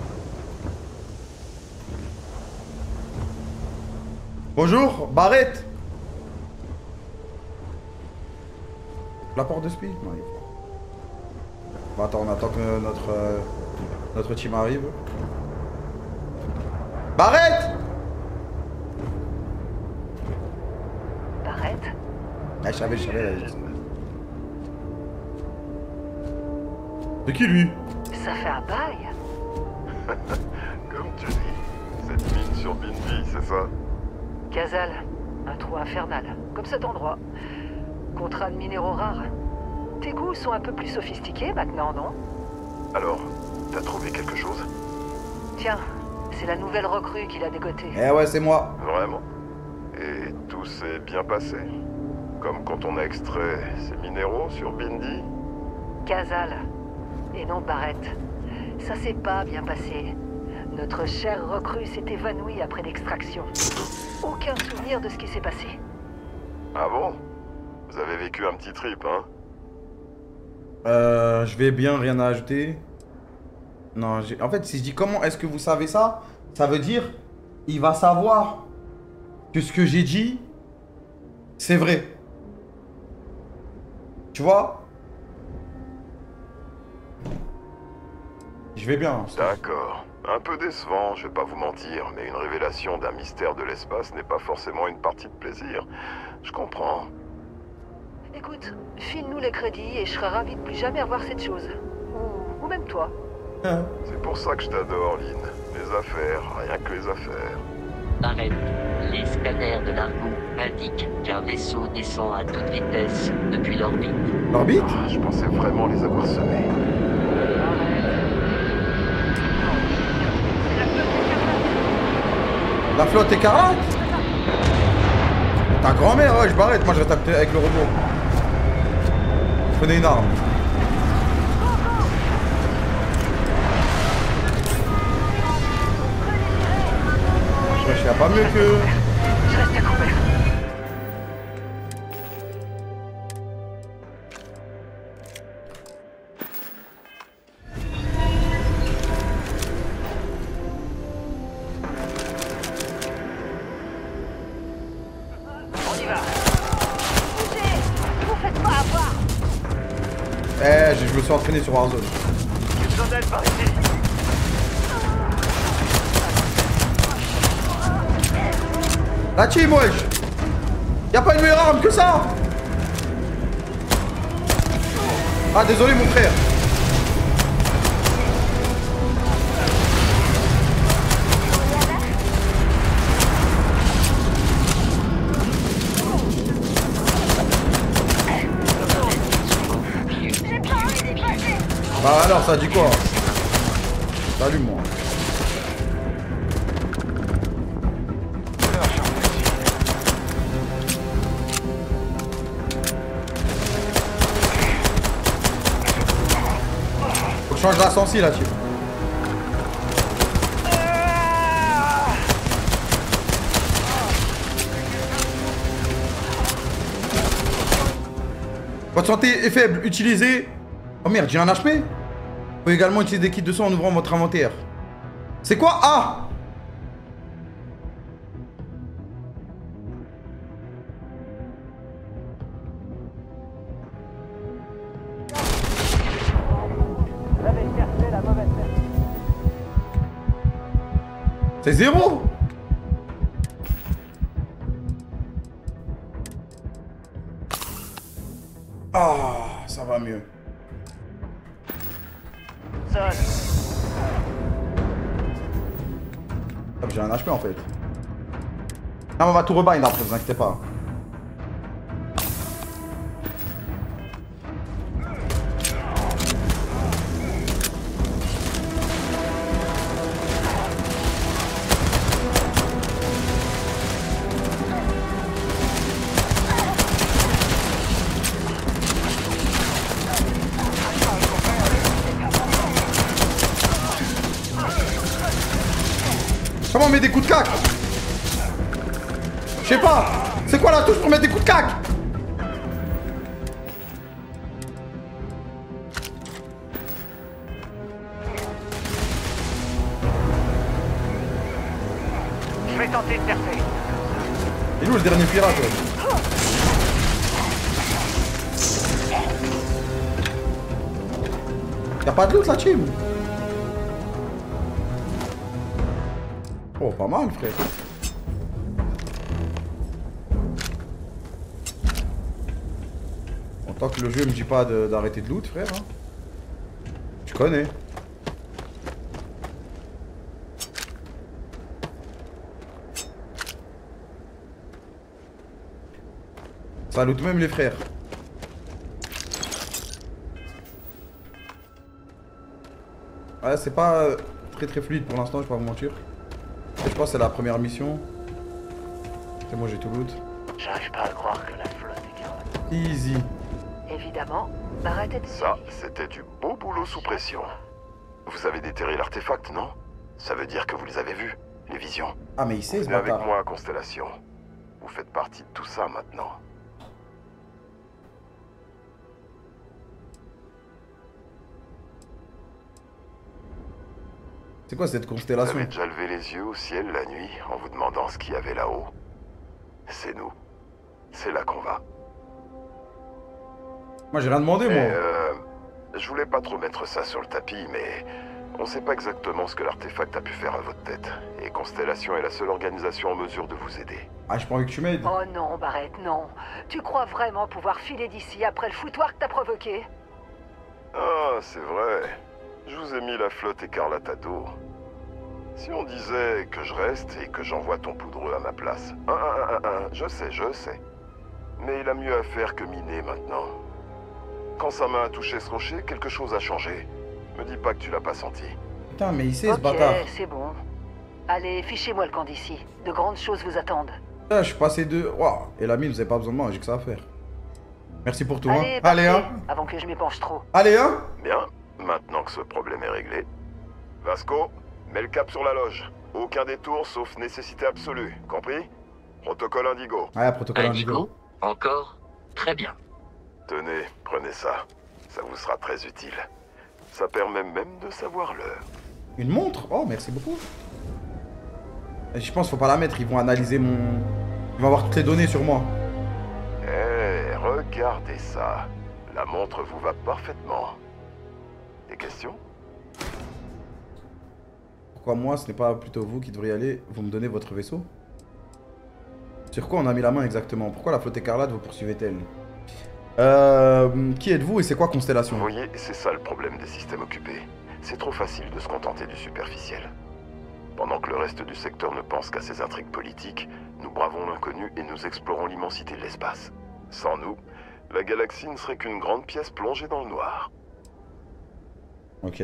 Bonjour, Barrett. La porte de spi? Non, il est pas. Bon, attends, on attend que notre team arrive. Barrett! Barrett? Ah, je savais, là. C'est qui, lui? Ça fait un bail. Comme tu dis, cette mine sur Bindi, c'est ça? Casal, un trou infernal, comme cet endroit. Contrat de minéraux rares. Tes goûts sont un peu plus sophistiqués maintenant, non? Alors, t'as trouvé quelque chose? Tiens, c'est la nouvelle recrue qui l'a dégoté. Eh ouais, c'est moi. Vraiment? Et tout s'est bien passé? Comme quand on a extrait ces minéraux sur Bindi? Casal, et non Barrett. Ça s'est pas bien passé. Notre cher recrue s'est évanoui après l'extraction. Aucun souvenir de ce qui s'est passé. Ah bon? Vous avez vécu un petit trip, hein? Je vais bien, rien à ajouter. Non, en fait, si je dis comment est-ce que vous savez ça, ça veut dire il va savoir que ce que j'ai dit, c'est vrai. Tu vois? Je vais bien. D'accord. Un peu décevant, je vais pas vous mentir, mais une révélation d'un mystère de l'espace n'est pas forcément une partie de plaisir. Je comprends. Écoute, file-nous les crédits et je serai ravi de plus jamais revoir cette chose. Ou même toi. C'est pour ça que je t'adore, Lynn. Les affaires, rien que les affaires. Arrête. Les scanners de l'Argo indiquent qu'un vaisseau descend à toute vitesse depuis l'orbite. L'orbite? Je pensais vraiment les avoir semés. La flotte écarlate? Ta grand-mère, ouais, je m'arrête, moi je reste avec le robot. Prenez une arme. Je sais pas mieux que... Je reste à couvert. On y va. Bougez! Vous faites pas avoir! Eh, je me suis entraîné sur Warzone. J'ai besoin d'aide par ici. La team, wesh! Y'a pas une meilleure arme que ça! Ah, désolé, mon frère. Bah alors, ça dit quoi? Salut, moi. Faut que je change la sensi là, type. Votre santé est faible, utilisez... Oh merde, j'ai un HP. Vous pouvez également utiliser des kits de soins en ouvrant votre inventaire. C'est quoi? Ah! C'est 0. Ah, ça va mieux. Sonne. Ah, j'ai un HP en fait. Ah, on va tout rebind après, vous inquiétez pas. Comment on met des coups de cac? Je sais pas. C'est quoi la touche pour mettre des coups de cac? Je vais tenter de percer. Et nous le dernier pirate, ouais. Y'a pas de loot la team? Oh, pas mal, frère. En tant que le jeu me dit pas d'arrêter de loot, frère. Hein. Tu connais. Ça loot même les frères. Ouais, c'est pas très fluide pour l'instant, je vais pas vous mentir. Je pense que c'est la première mission. Et moi j'ai tout loot. J'arrive pas à croire que la flotte est écarlate. Easy. Évidemment, arrêtez de... Ça, c'était du beau boulot sous pression. Vous avez déterré l'artefact, non? Ça veut dire que vous les avez vus, les visions. Ah mais il sait ce Venez avec bâtard. moi, Constellation. Vous faites partie de tout ça maintenant. C'est quoi cette Vous constellation? avez déjà levé les yeux au ciel la nuit en vous demandant ce qu'il y avait là-haut. C'est nous. C'est là qu'on va. Moi j'ai rien demandé, moi. Je voulais pas trop mettre ça sur le tapis, mais On sait pas exactement ce que l'artefact a pu faire à votre tête, et Constellation est la seule organisation en mesure de vous aider. Ah, j'ai pas envie que tu m'aides. Oh non, Barrett, non. Tu crois vraiment pouvoir filer d'ici après le foutoir que t'as provoqué? Ah, c'est vrai. Je vous ai mis la flotte écarlate à dos. Si on disait que je reste et que j'envoie ton poudreux à ma place. Je sais. Mais il a mieux à faire que miner maintenant. Quand sa main a touché ce rocher, quelque chose a changé. Me dis pas que tu l'as pas senti. Putain, mais il sait ce Ok, bâtard. c'est bon. Allez, fichez-moi le camp d'ici. De grandes choses vous attendent. Ah, je suis passé de... Waouh. Et la mine, vous avez pas besoin de moi, j'ai que ça à faire. Merci pour tout, Allez, hein. Allez, hein. avant que je m'épanche trop. Allez, hein. Bien, maintenant que ce problème est réglé. Vasco, mets le cap sur la loge. Aucun détour sauf nécessité absolue, compris? Protocole Indigo. Ouais, protocole Indigo? Encore? Très bien. Tenez, prenez ça. Ça vous sera très utile. Ça permet même de savoir l'heure. Une montre? Oh, merci beaucoup. Et je pense qu'il faut pas la mettre, ils vont analyser mon... Ils vont avoir toutes les données sur moi. Eh, regardez ça. La montre vous va parfaitement. Des questions? Pourquoi moi, ce n'est pas plutôt vous qui devriez y aller? Vous me donnez votre vaisseau? Sur quoi on a mis la main exactement? Pourquoi la flotte écarlate vous poursuivait-elle? Qui êtes-vous et c'est quoi Constellation? Vous voyez, c'est ça le problème des systèmes occupés. C'est trop facile de se contenter du superficiel. Pendant que le reste du secteur ne pense qu'à ses intrigues politiques, nous bravons l'inconnu et nous explorons l'immensité de l'espace. Sans nous, la galaxie ne serait qu'une grande pièce plongée dans le noir. Ok.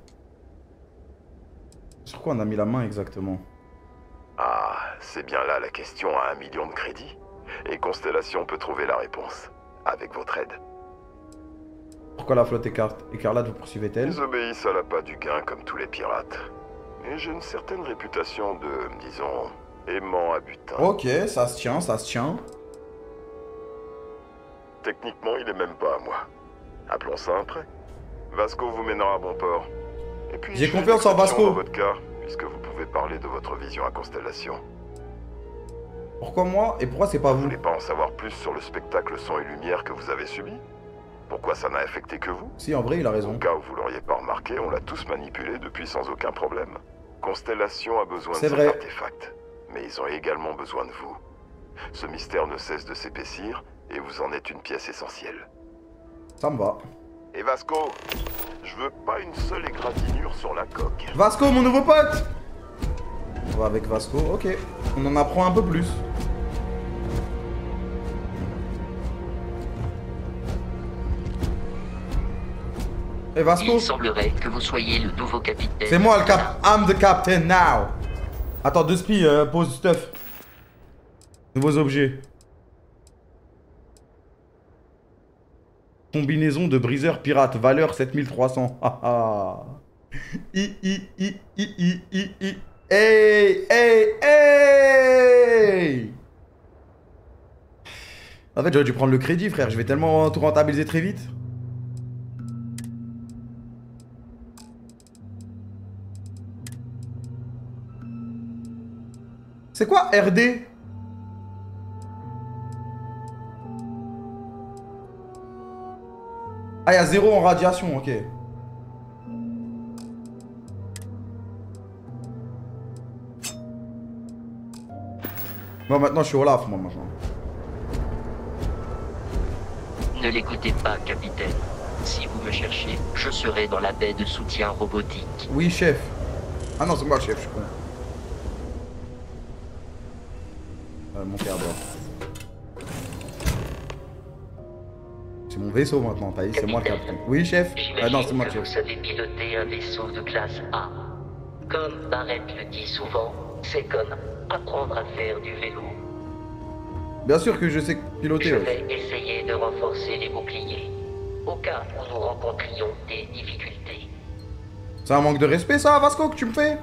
Sur quoi on a mis la main exactement? Ah, c'est bien là la question à 1 million de crédits. Et Constellation peut trouver la réponse. Avec votre aide. Pourquoi la flotte écarlate vous poursuivait-elle? Ils obéissent à l'appât du gain comme tous les pirates. Et j'ai une certaine réputation de, disons, aimant à butin. Ok, ça se tient, ça se tient. Techniquement, il est même pas à moi. Appelons ça un prêt. Vasco vous mènera à bon port. Et puis, j'ai confiance en Vasco. Dans votre cas, puisque vous pouvez parler de votre vision à Constellation. Pourquoi moi et pourquoi c'est pas vous? Vous voulez pas en savoir plus sur le spectacle son et lumière que vous avez subi? Pourquoi ça n'a affecté que vous? Si, en vrai, il a raison. Au cas où vous l'auriez pas remarqué, on l'a tous manipulé depuis sans aucun problème. Constellation a besoin de cet artefact, mais ils ont également besoin de vous. Ce mystère ne cesse de s'épaissir, et vous en êtes une pièce essentielle. Ça me va. Et Vasco, je veux pas une seule égratignure sur la coque. Vasco, mon nouveau pote! On va avec Vasco, ok. On en apprend un peu plus. Et Vasco? Il semblerait que vous soyez le nouveau capitaine. C'est moi le cap. I'm the captain now. Attends, 2 spies, pose stuff. Nouveaux objets. Combinaison de briseur pirate, valeur 7300. Haha. Hey, hey, hey. En fait, j'aurais dû prendre le crédit, frère. Je vais tellement tout rentabiliser très vite. C'est quoi RD? Ah, il y a 0 en radiation, ok. Bon, maintenant je suis Olaf, moi, maintenant. Ne l'écoutez pas, capitaine. Si vous me cherchez, je serai dans la baie de soutien robotique. Oui, chef. Ah non, c'est moi le chef, je crois. Monter à bord. C'est mon vaisseau maintenant, t'as dit, c'est moi le capitaine. Oui, chef. Ah non, c'est moi le chef. Vous savez piloter un vaisseau de classe A. Comme Barrett le dit souvent, c'est comme apprendre à faire du vélo. Bien sûr que je sais piloter. Je vais essayer de renforcer les boucliers, au cas où nous rencontrions des difficultés. C'est un manque de respect, ça, Vasco, que tu me fais?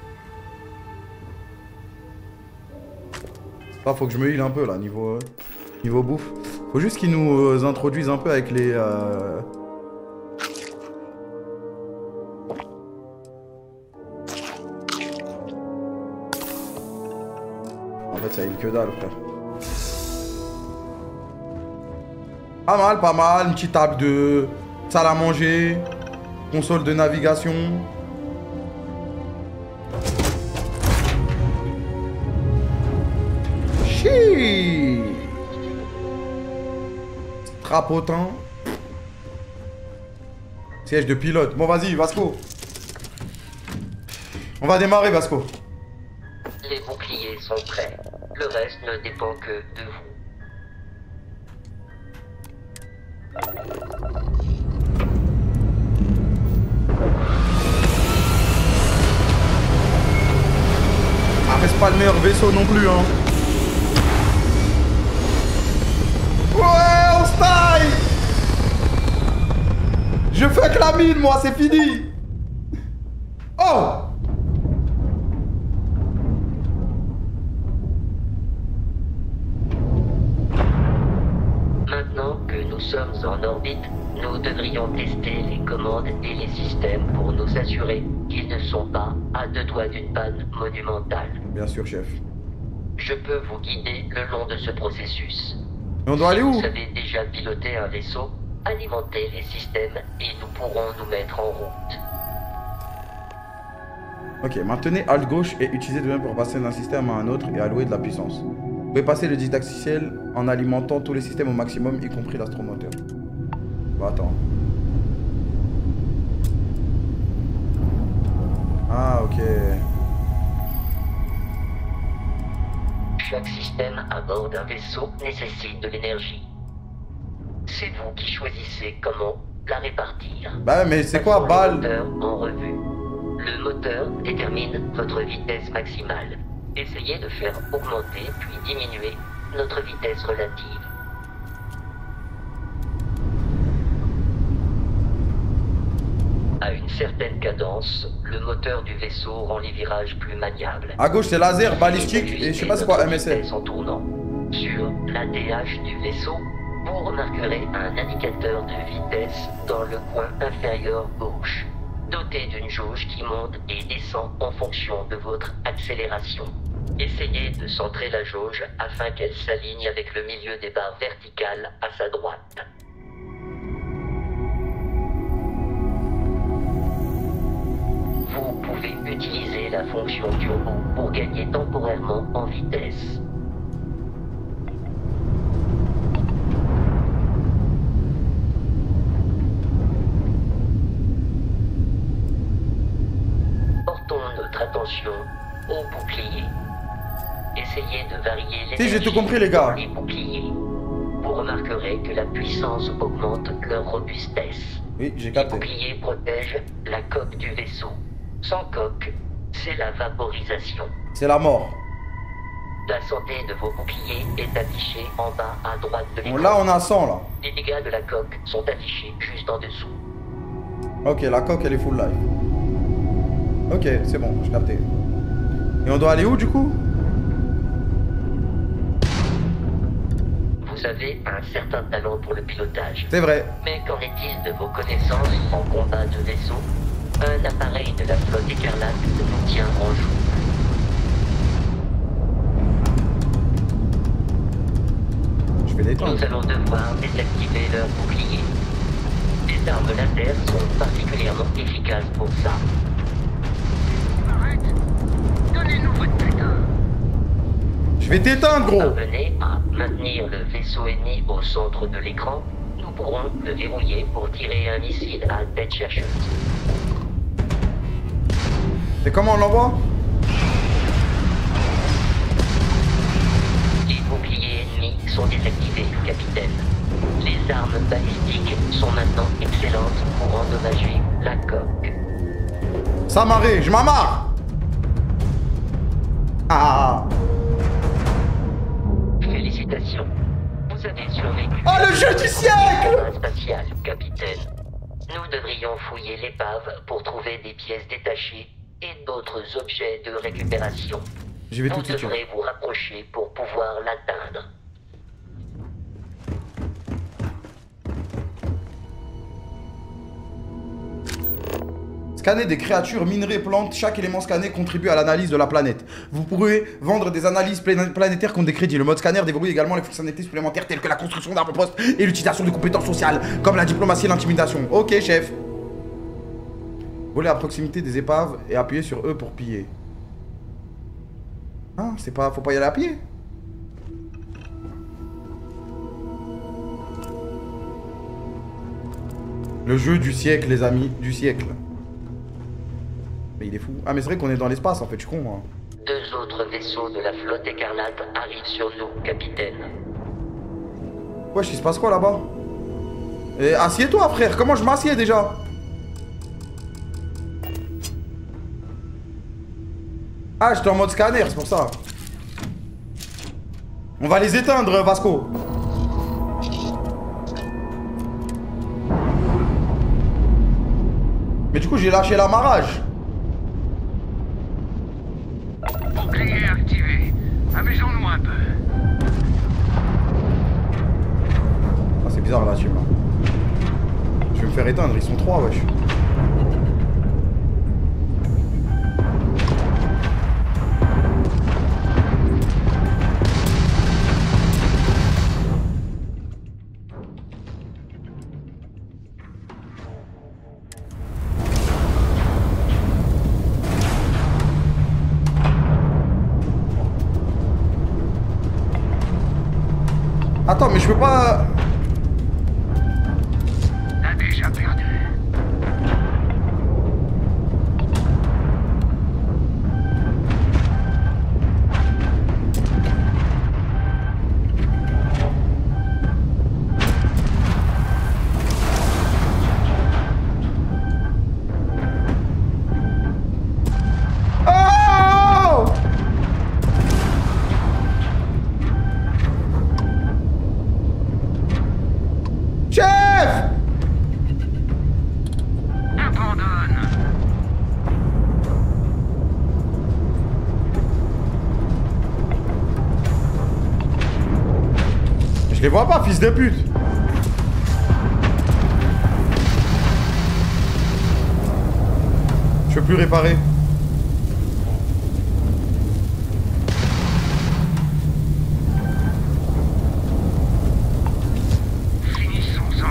Ah, faut que je me heal un peu là, niveau bouffe. Faut juste qu'ils nous introduisent un peu avec les... En fait, ça heal que dalle, frère. Pas mal, pas mal. Une petite table de salle à manger. Console de navigation. Sweet. Strapotin. Siège de pilote. Bon, vas-y, Vasco. On va démarrer, Vasco. Les boucliers sont prêts. Le reste ne dépend que de vous. Ah, c'est pas le meilleur vaisseau non plus, hein. Ouais, on se taille. Je fais que la mine, moi, c'est fini. Oh. Maintenant que nous sommes en orbite, nous devrions tester les commandes et les systèmes pour nous assurer qu'ils ne sont pas à deux doigts d'une panne monumentale. Bien sûr, chef. Je peux vous guider le long de ce processus. Mais on doit aller où? Si vous savez déjà piloter un vaisseau, alimentez les systèmes et nous pourrons nous mettre en route. Ok, maintenez Alt gauche et utilisez de même pour passer d'un système à un autre et allouer de la puissance. Vous pouvez passer le didacticiel en alimentant tous les systèmes au maximum, y compris l'astromoteur. Bah attends. Ah ok. Chaque système à bord d'un vaisseau nécessite de l'énergie. C'est vous qui choisissez comment la répartir. Bah mais c'est quoi, balle? En revue. Le moteur détermine votre vitesse maximale. Essayez de faire augmenter puis diminuer notre vitesse relative. À une certaine cadence, le moteur du vaisseau rend les virages plus maniables. À gauche c'est laser, balistique et je sais pas c'est quoi MSL. En tournant. Sur l'ADH du vaisseau, vous remarquerez un indicateur de vitesse dans le coin inférieur gauche, doté d'une jauge qui monte et descend en fonction de votre accélération. Essayez de centrer la jauge afin qu'elle s'aligne avec le milieu des barres verticales à sa droite. Vous pouvez utiliser la fonction turbo pour gagner temporairement en vitesse. Portons notre attention au bouclier. Essayez de varier les. Si, j'ai tout compris, les gars. Les boucliers. Vous remarquerez que la puissance augmente leur robustesse. Oui, j'ai capté. Les boucliers protègent la coque du vaisseau. Sans coque, c'est la vaporisation. C'est la mort. La santé de vos boucliers est affichée en bas à droite de l'écran. Bon, là, on a 100 là. Les dégâts de la coque sont affichés juste en dessous. Ok, la coque elle est full life. Ok, c'est bon, j'ai capté. Et on doit aller où du coup? Vous avez un certain talent pour le pilotage. C'est vrai. Mais qu'en est-il de vos connaissances en combat de vaisseau? Un appareil de la flotte écarlate vous tient en joue. Je vais l'éteindre. Nous allons devoir désactiver leur bouclier. Les armes laser sont particulièrement efficaces pour ça. Arrête! Donnez-nous votre putain! Je vais t'éteindre, gros! Parvenez à maintenir le vaisseau ennemi au centre de l'écran. Nous pourrons le verrouiller pour tirer un missile à tête chercheuse. Et comment on l'envoie? Les boucliers ennemis sont désactivés, capitaine. Les armes balistiques sont maintenant excellentes pour endommager la coque. Ça m'arrête, je m'amarre! Ah! Félicitations. Vous avez survécu. Oh, le jeu du siècle! Spatial, capitaine. Nous devrions fouiller l'épave pour trouver des pièces détachées et d'autres objets de récupération. Je vais tout vous de suite. devrez vous rapprocher pour pouvoir l'atteindre. Scanner des créatures, minerais, plantes, chaque élément scanné contribue à l'analyse de la planète. Vous pourrez vendre des analyses planétaires contre des crédits. Le mode scanner déverrouille également les fonctionnalités supplémentaires telles que la construction d'avant-postes et l'utilisation de compétences sociales, comme la diplomatie et l'intimidation. Ok, chef. Voler à proximité des épaves et appuyer sur eux pour piller. Ah, c'est pas... Faut pas y aller à pied. Le jeu du siècle, les amis, du siècle. Mais il est fou. Ah mais c'est vrai qu'on est dans l'espace en fait, je suis con moi. 2 autres vaisseaux de la flotte écarlate arrivent sur nous, capitaine. Wesh, il se passe quoi là-bas? Et assieds-toi frère, comment je m'assieds déjà? Ah, j'étais en mode scanner, c'est pour ça. On va les éteindre, Vasco. Mais du coup, j'ai lâché l'amarrage. Bouclier activé. Amusons-nous un peu. Ah, c'est bizarre la team là. Je vais me faire éteindre, ils sont 3, wesh. Attends, mais je peux pas... On a déjà perdu. Je les vois pas, fils de pute. Je peux plus réparer. Finissons-en.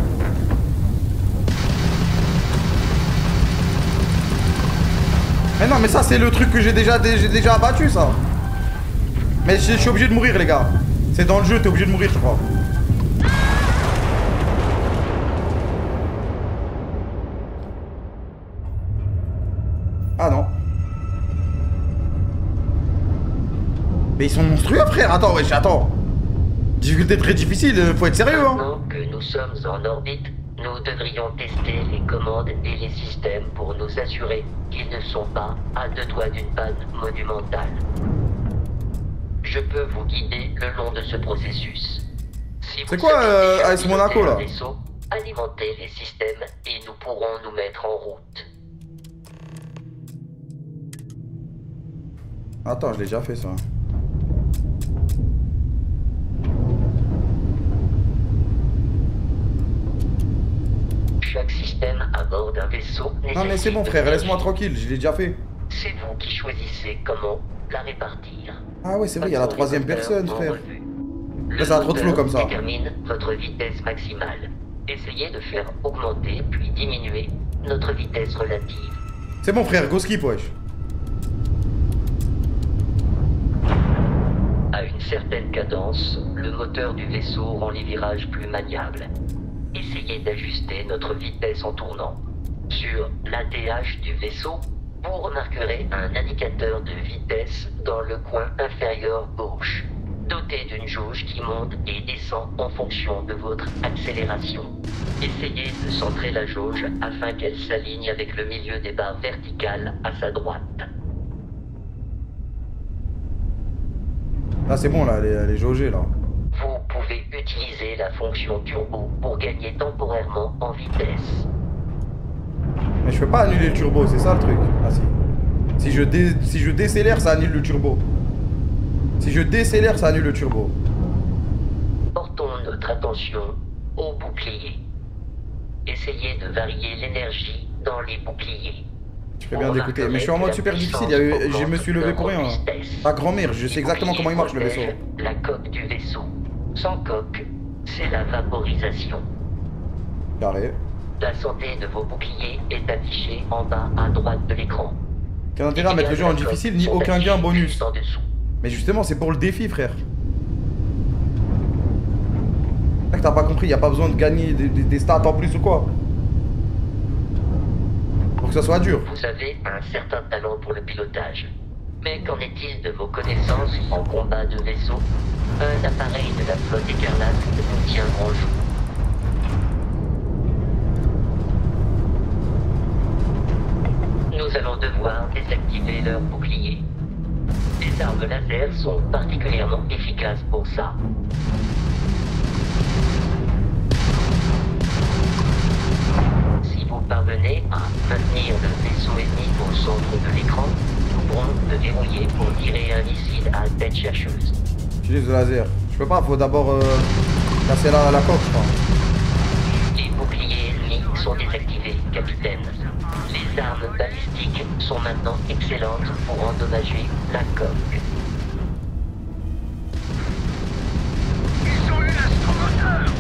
Mais non, mais ça c'est le truc que j'ai déjà abattu ça. Mais je suis obligé de mourir les gars. C'est dans le jeu, t'es obligé de mourir je crois. Ah non. Mais ils sont monstrueux frère, attends wesh, attends. Difficulté très difficile, faut être sérieux hein. Maintenant que nous sommes en orbite, nous devrions tester les commandes et les systèmes pour nous assurer qu'ils ne sont pas à 2 doigts d'une panne monumentale. Je peux vous guider le long de ce processus. Si c'est quoi AS Monaco là? Vaisseau, alimentez les systèmes et nous pourrons nous mettre en route. Attends, je l'ai déjà fait ça. Chaque système à bord d'un vaisseau. Non mais c'est bon frère, laisse-moi tranquille, je l'ai déjà fait. C'est vous qui choisissez comment la répartir. Ah ouais c'est vrai, il y a la 3e personne frère. Là ça a trop de flow comme ça. Détermine votre vitesse maximale. Essayez de faire augmenter puis diminuer notre vitesse relative. C'est bon frère, go skip wesh. À une certaine cadence, le moteur du vaisseau rend les virages plus maniables. Essayez d'ajuster notre vitesse en tournant. Sur l'ATH du vaisseau, vous remarquerez un indicateur de vitesse dans le coin inférieur gauche, doté d'une jauge qui monte et descend en fonction de votre accélération. Essayez de centrer la jauge afin qu'elle s'aligne avec le milieu des barres verticales à sa droite. Ah c'est bon là, elle est jaugée là. Vous pouvez utiliser la fonction turbo pour gagner temporairement en vitesse. Mais je peux pas annuler le turbo, c'est ça le truc. Ah si. Si je décélère, ça annule le turbo. Si je décélère, ça annule le turbo. Portons notre attention aux boucliers. Essayez de varier l'énergie dans les boucliers. Je fais bien d'écouter, mais je suis en mode super difficile, je me suis levé pour rien. Ah grand-mère, je sais exactement comment il marche le vaisseau. La coque du vaisseau. Sans coque, c'est la vaporisation. Carré. La santé de vos boucliers est affichée en bas à droite de l'écran. Quel intérêt à mettre le jeu en difficile, ni aucun gain bonus. Mais justement, c'est pour le défi, frère. C'est que t'as pas compris, y a pas besoin de gagner des stats en plus ou quoi. que ça soit dur. Vous avez un certain talent pour le pilotage. Mais qu'en est-il de vos connaissances en combat de vaisseau? Un appareil de la flotte écarlate vous tient en joue. Nous allons devoir désactiver leur bouclier. Les armes laser sont particulièrement efficaces pour ça. Si vous parvenez à maintenir le vaisseau ennemi au centre de l'écran, nous pourrons le verrouiller pour tirer un missile à tête chercheuse. J'utilise le laser. Je peux pas, faut d'abord casser la coque, je crois. Les boucliers ennemis sont désactivés, capitaine. Les armes balistiques sont maintenant excellentes pour endommager la coque. Ils ont eu l'astromoteur!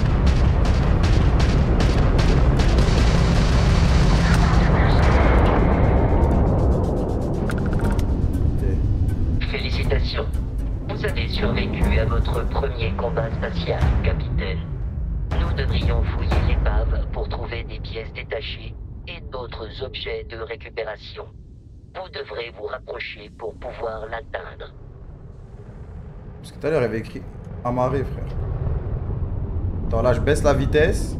Félicitations. Vous avez survécu à votre premier combat spatial, capitaine. Nous devrions fouiller l'épave pour trouver des pièces détachées et d'autres objets de récupération. Vous devrez vous rapprocher pour pouvoir l'atteindre. Parce que tout à l'heure, il y avait écrit amarré, frère. Attends, là, je baisse la vitesse.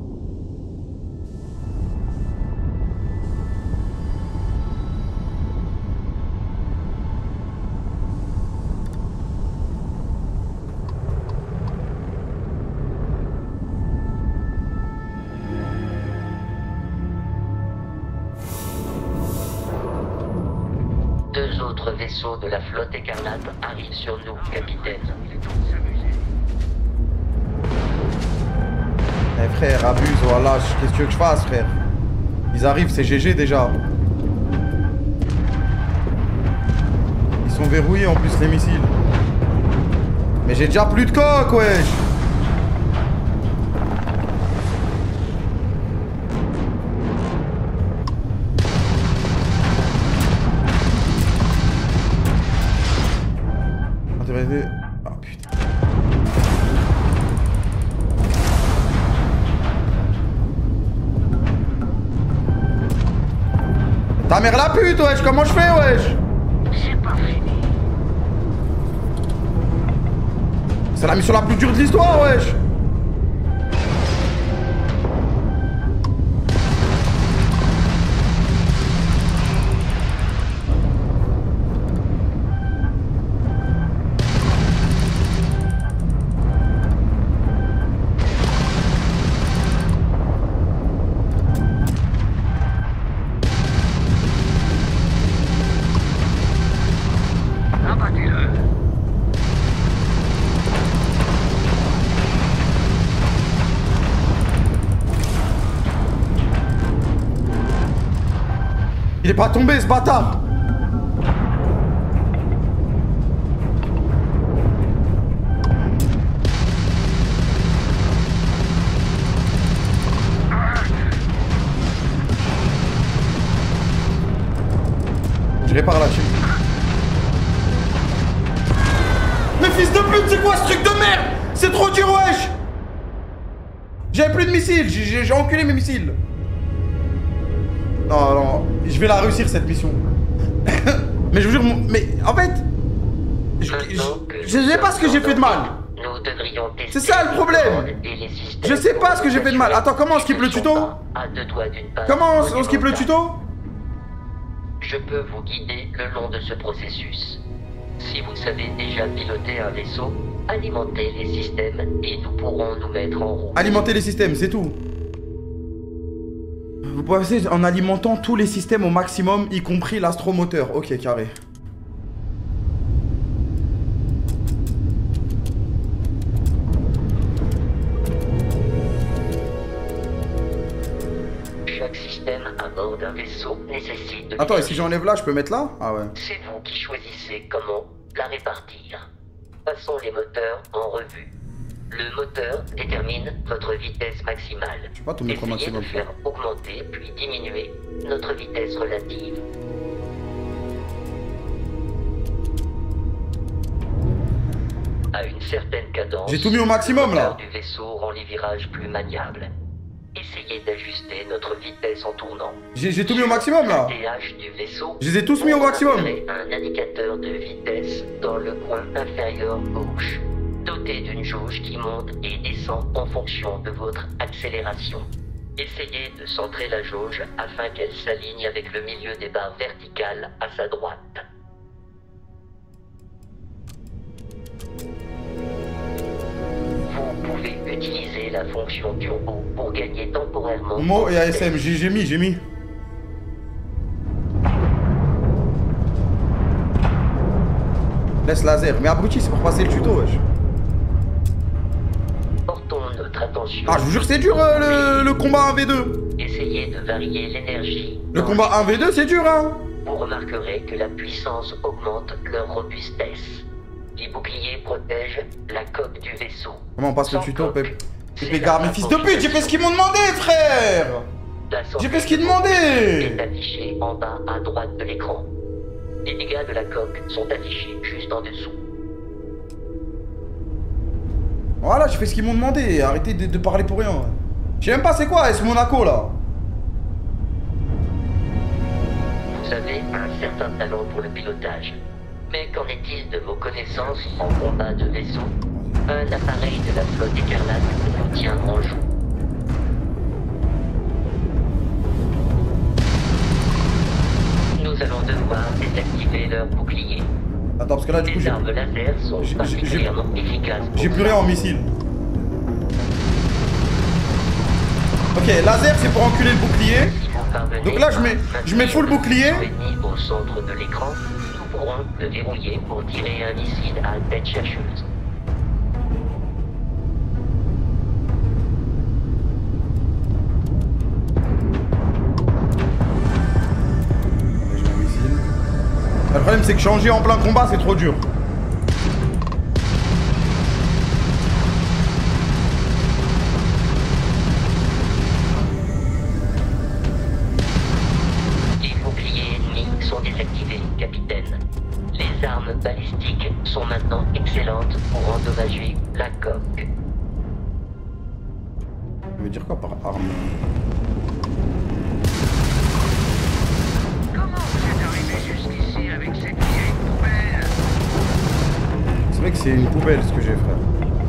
Deux autres vaisseaux de la flotte écarlate arrivent sur nous, capitaine. Eh frère, abuse, voilà, qu'est-ce que tu veux que je fasse, frère? Ils arrivent, c'est GG déjà. Ils sont verrouillés en plus, les missiles. Mais j'ai déjà plus de coque, wesh. Ah putain. Ta mère la pute, wesh, comment je fais, wesh? C'est pas fini. C'est la mission la plus dure de l'histoire, wesh. Abattez-le. Il est pas tombé, ce bâtard. Je répare la chip. Mais fils de pute, c'est quoi ce truc de merde? C'est trop dur, wesh. J'avais plus de missiles, j'ai enculé mes missiles. Non, non, je vais la réussir cette mission. Mais je vous jure, mais en fait, je sais pas ce que j'ai fait de mal. C'est ça le problème. Je sais pas ce que j'ai fait de mal. Attends, comment on skip le tuto? Comment on skip le tuto? Je peux vous guider le long de ce processus. Si vous savez déjà piloter un vaisseau, alimentez les systèmes et nous pourrons nous mettre en route. Alimenter les systèmes, c'est tout. Vous pouvez passer en alimentant tous les systèmes au maximum, y compris l'astromoteur. Ok, carré. Chaque système à bord d'un vaisseau nécessite de... Attends, et si j'enlève là, je peux mettre là? Ah ouais. C'est vous qui choisissez comment la répartir. Passons les moteurs en revue. Le moteur détermine votre vitesse maximale. Je vais pas tout mettre au maximum. Essayez de faire augmenter puis diminuer notre vitesse relative. À une certaine cadence, j'ai tout mis au maximum là. Le moteur du vaisseau rend les virages plus maniables. Essayez essayer d'ajuster notre vitesse en tournant. J'ai tout mis au maximum là. TH du vaisseau. Je les ai tous mis au maximum. Un indicateur de vitesse dans le coin inférieur gauche, doté d'une jauge qui monte et descend en fonction de votre accélération. Essayez de centrer la jauge afin qu'elle s'aligne avec le milieu des barres verticales à sa droite. Vous pouvez utiliser la fonction turbo pour gagner temporairement. Mo et ASM, j'ai mis. Laisse laser. Mais abruti, c'est pour passer le tuto, wesh. Portons notre attention. Ah, je vous jure, c'est dur le combat 1v2. Essayez de varier l'énergie. Le combat 1v2, c'est dur, hein. Vous remarquerez que la puissance augmente leur robustesse. Les boucliers protègent la coque du vaisseau. Comment on passe le tuto, Pépégard, mes fils de pute, j'ai fait ce qu'ils m'ont demandé, frère. J'ai fait ce qu'ils demandaient. Est affiché en bas à droite de l'écran. Les dégâts de la coque sont affichés juste en dessous. Voilà, j'ai fait ce qu'ils m'ont demandé. Arrêtez de parler pour rien. Je sais même pas c'est quoi, est-ce Monaco là? Vous avez un certain talent pour le pilotage. Mais qu'en est-il de vos connaissances en combat de vaisseau? Un appareil de la flotte écarlate vous tient en joue. Nous allons devoir désactiver leur bouclier. Attends, parce que là, du coup, les armes laser sont particulièrement efficaces. J'ai plus rien en missile. Ok, laser, c'est pour enculer le bouclier. Donc là, je mets full bouclier. Au centre de l'écran, nous pourrons le verrouiller pour tirer un missile à tête chercheuse. Le problème c'est que changer en plein combat c'est trop dur. Les boucliers ennemis sont désactivés, capitaine. Les armes balistiques sont maintenant excellentes pour endommager la coque. Ça veut dire quoi par arme? C'est vrai que c'est une poubelle ce que j'ai, frère.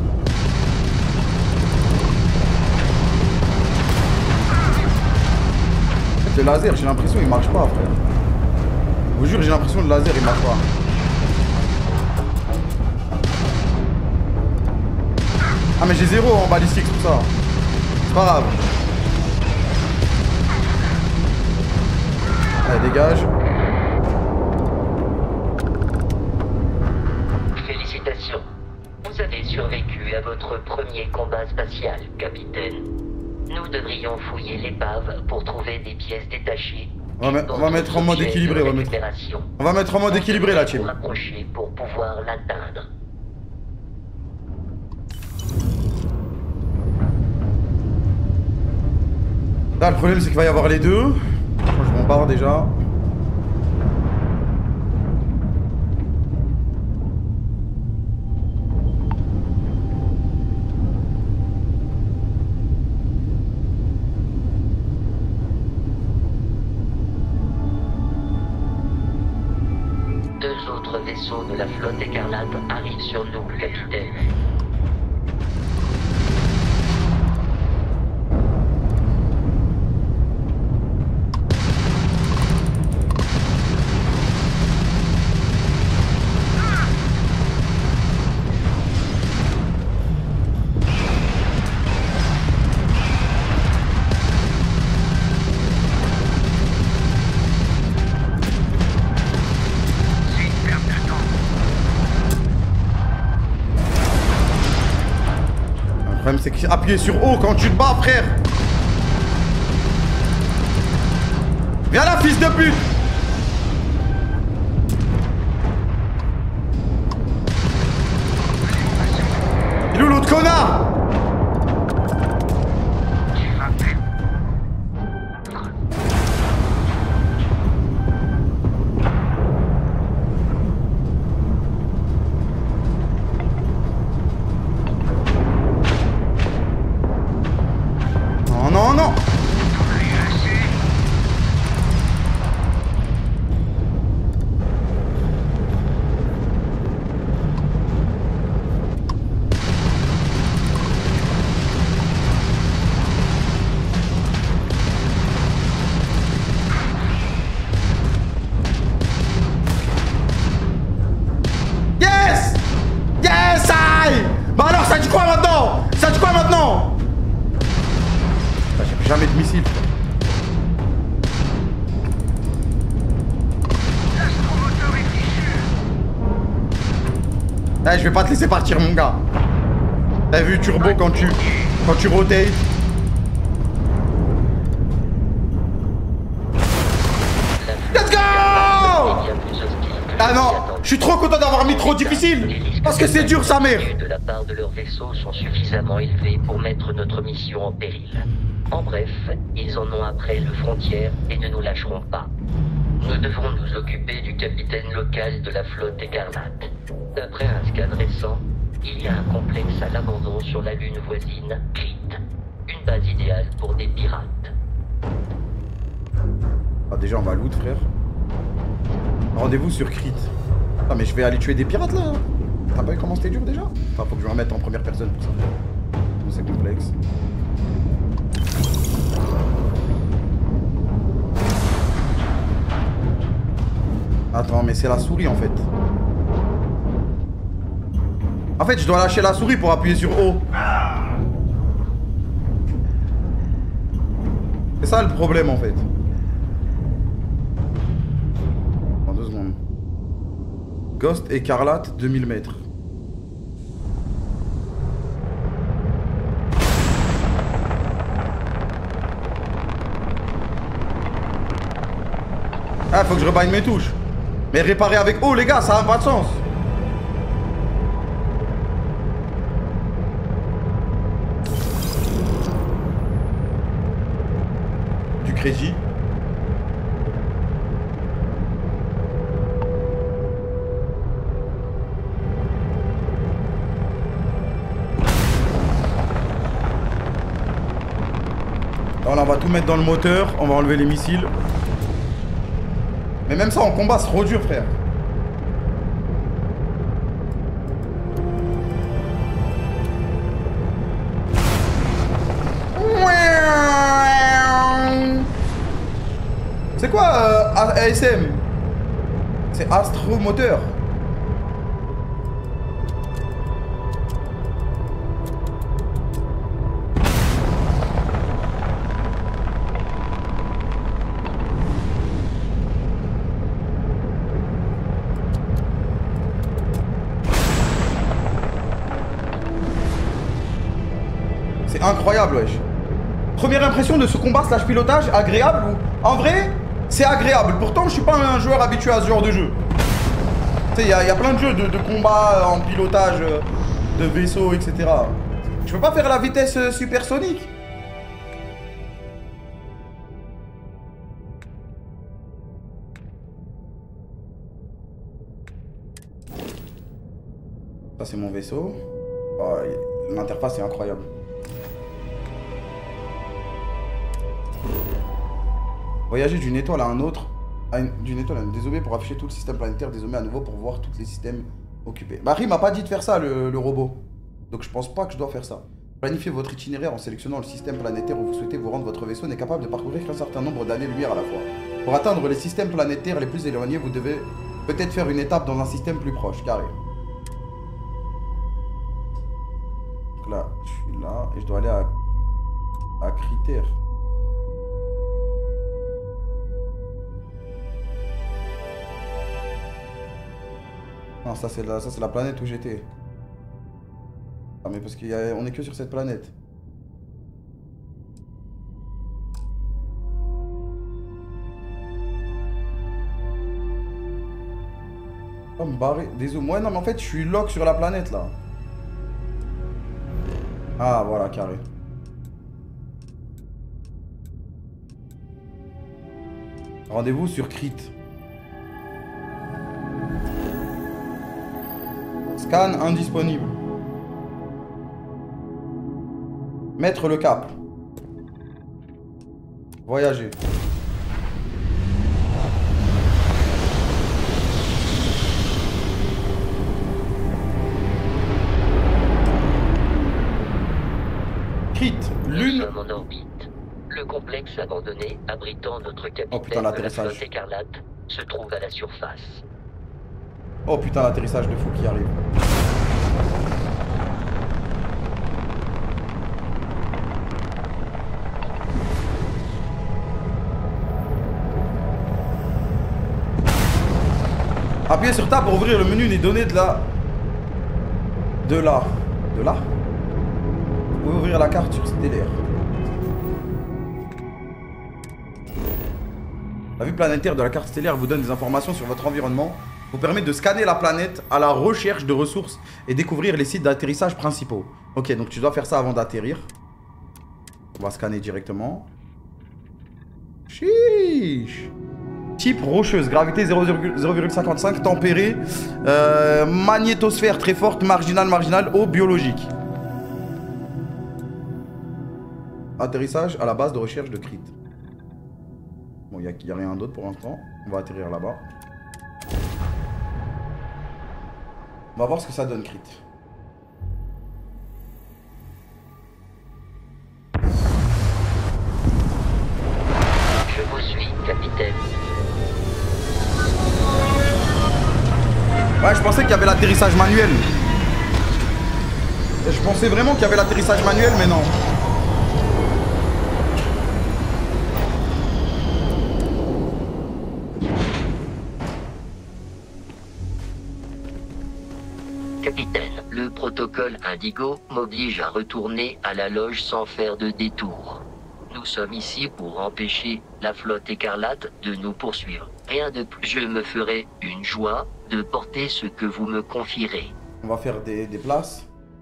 En fait, le laser, j'ai l'impression il marche pas, frère. Je vous jure, j'ai l'impression que le laser il marche pas. Ah, mais j'ai 0 en balistique, c'est pour ça. C'est pas grave. Allez, dégage. Félicitations. Vous avez survécu à votre premier combat spatial, capitaine. Nous devrions fouiller l'épave pour trouver des pièces détachées. On va mettre en mode équilibré. On va mettre en mode équilibré la team. Rapprocher pour pouvoir l'atteindre. Là, le problème c'est qu'il va y avoir les deux. Moi, je bombarde déjà. Deux autres vaisseaux de la flotte écarlate arrivent sur nous, capitaine. Le problème c'est qu'appuyer sur O quand tu te bats, frère. Viens là, fils de pute. Il est où l'autre connard? Non, non, non. Eh, je vais pas te laisser partir, mon gars. T'as vu Turbo quand tu rotates? Let's go! Ah non, je suis trop content d'avoir mis trop difficile. Parce que c'est dur, sa mère. De la part de leurs vaisseaux sont suffisamment élevés pour mettre notre mission en péril. En bref, ils en ont après le frontière et ne nous lâcheront pas. Nous devons nous occuper du capitaine local de la flotte écarlate. D'après un scan récent, il y a un complexe à l'abandon sur la lune voisine, Crete. Une base idéale pour des pirates. Ah, déjà, on va loot, frère. Rendez-vous sur Crete. Ah, mais je vais aller tuer des pirates, là. T'as pas vu comment c'était dur, déjà? Enfin, faut que je me remette en première personne pour ça. Bon, c'est complexe. Attends, mais c'est la souris, en fait. En fait, je dois lâcher la souris pour appuyer sur O. C'est ça le problème, en fait. En 2 secondes. Ghost écarlate, 2000 mètres. Ah, faut que je rebind mes touches. Mais réparer avec O, les gars, ça n'a pas de sens. Du crédit. Voilà, on va tout mettre dans le moteur, on va enlever les missiles. Mais même ça en combat c'est trop dur, frère. C'est quoi ASM? C'est astromoteur. C'est incroyable, wesh. Première impression de ce combat slash pilotage, agréable ou... En vrai, c'est agréable. Pourtant, je suis pas un joueur habitué à ce genre de jeu. Tu sais, il y a plein de jeux de combat en pilotage de vaisseau, etc. Je peux pas faire la vitesse supersonique. Ça, c'est mon vaisseau. Oh, l'interface est incroyable. Voyager d'une étoile à un autre, d'une étoile à une désommée pour afficher tout le système planétaire désommé à nouveau pour voir tous les systèmes occupés. Bah, Ri m'a pas dit de faire ça, le robot. Donc je pense pas que je dois faire ça. Planifiez votre itinéraire en sélectionnant le système planétaire où vous souhaitez vous rendre. Votre vaisseau n'est capable de parcourir qu'un certain nombre d'années-lumière à la fois. Pour atteindre les systèmes planétaires les plus éloignés, vous devez peut-être faire une étape dans un système plus proche, carré. Donc là, je suis là et je dois aller à critères. Non, ça c'est la planète où j'étais. Ah mais parce qu'on est que sur cette planète. Oh, me barrer. Désolé. Ouais non mais en fait je suis lock sur la planète là. Ah voilà, carré. Rendez-vous sur Crete. Scan indisponible. Mettre le cap. Voyager. Crete, lune. Nous sommes en orbite. Le complexe abandonné abritant notre capitaine putain, de la flotte écarlate se trouve à la surface. Oh putain, l'atterrissage de fou qui arrive. Appuyez sur Tab pour ouvrir le menu des données de là. De là. Vous pouvez ouvrir la carte sur stellaire. La vue planétaire de la carte stellaire vous donne des informations sur votre environnement, vous permet de scanner la planète à la recherche de ressources et découvrir les sites d'atterrissage principaux. Ok, donc tu dois faire ça avant d'atterrir. On va scanner directement. Chiche. Type rocheuse, gravité 0,55, tempérée, magnétosphère très forte, marginale, eau biologique. Atterrissage à la base de recherche de Crit. Bon, il n'y a rien d'autre pour l'instant. On va atterrir là-bas. On va voir ce que ça donne, Crit. Je vous suis, capitaine. Ouais, je pensais qu'il y avait l'atterrissage manuel. Je pensais vraiment qu'il y avait l'atterrissage manuel, mais non. Capitaine, le protocole Indigo m'oblige à retourner à la loge sans faire de détour. Nous sommes ici pour empêcher la flotte écarlate de nous poursuivre. Rien de plus. Je me ferai une joie de porter ce que vous me confierez. On va faire des places.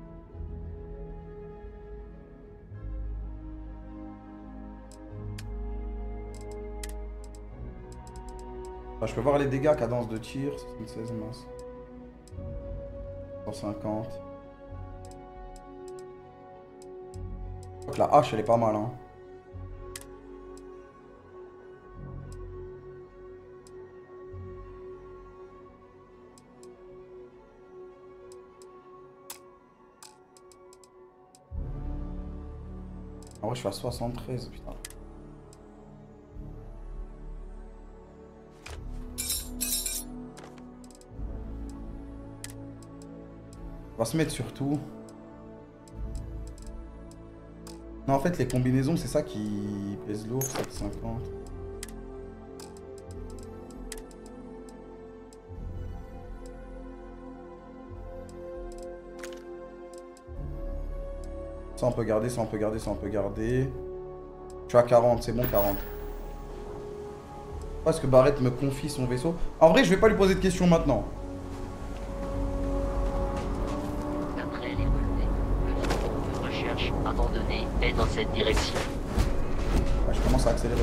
Ah, je peux voir les dégâts, cadence de tir, 76 mince. 150. Donc la hache elle est pas mal hein. En vrai je suis à 73 putain. On va se mettre sur tout. Non en fait les combinaisons c'est ça qui pèse lourd, 750. Ça on peut garder, ça on peut garder, ça on peut garder. Je suis à 40, c'est bon 40. Est-ce que Barrett me confie son vaisseau? En vrai je vais pas lui poser de questions maintenant. Abandonné est dans cette direction. Ouais, je commence à accélérer.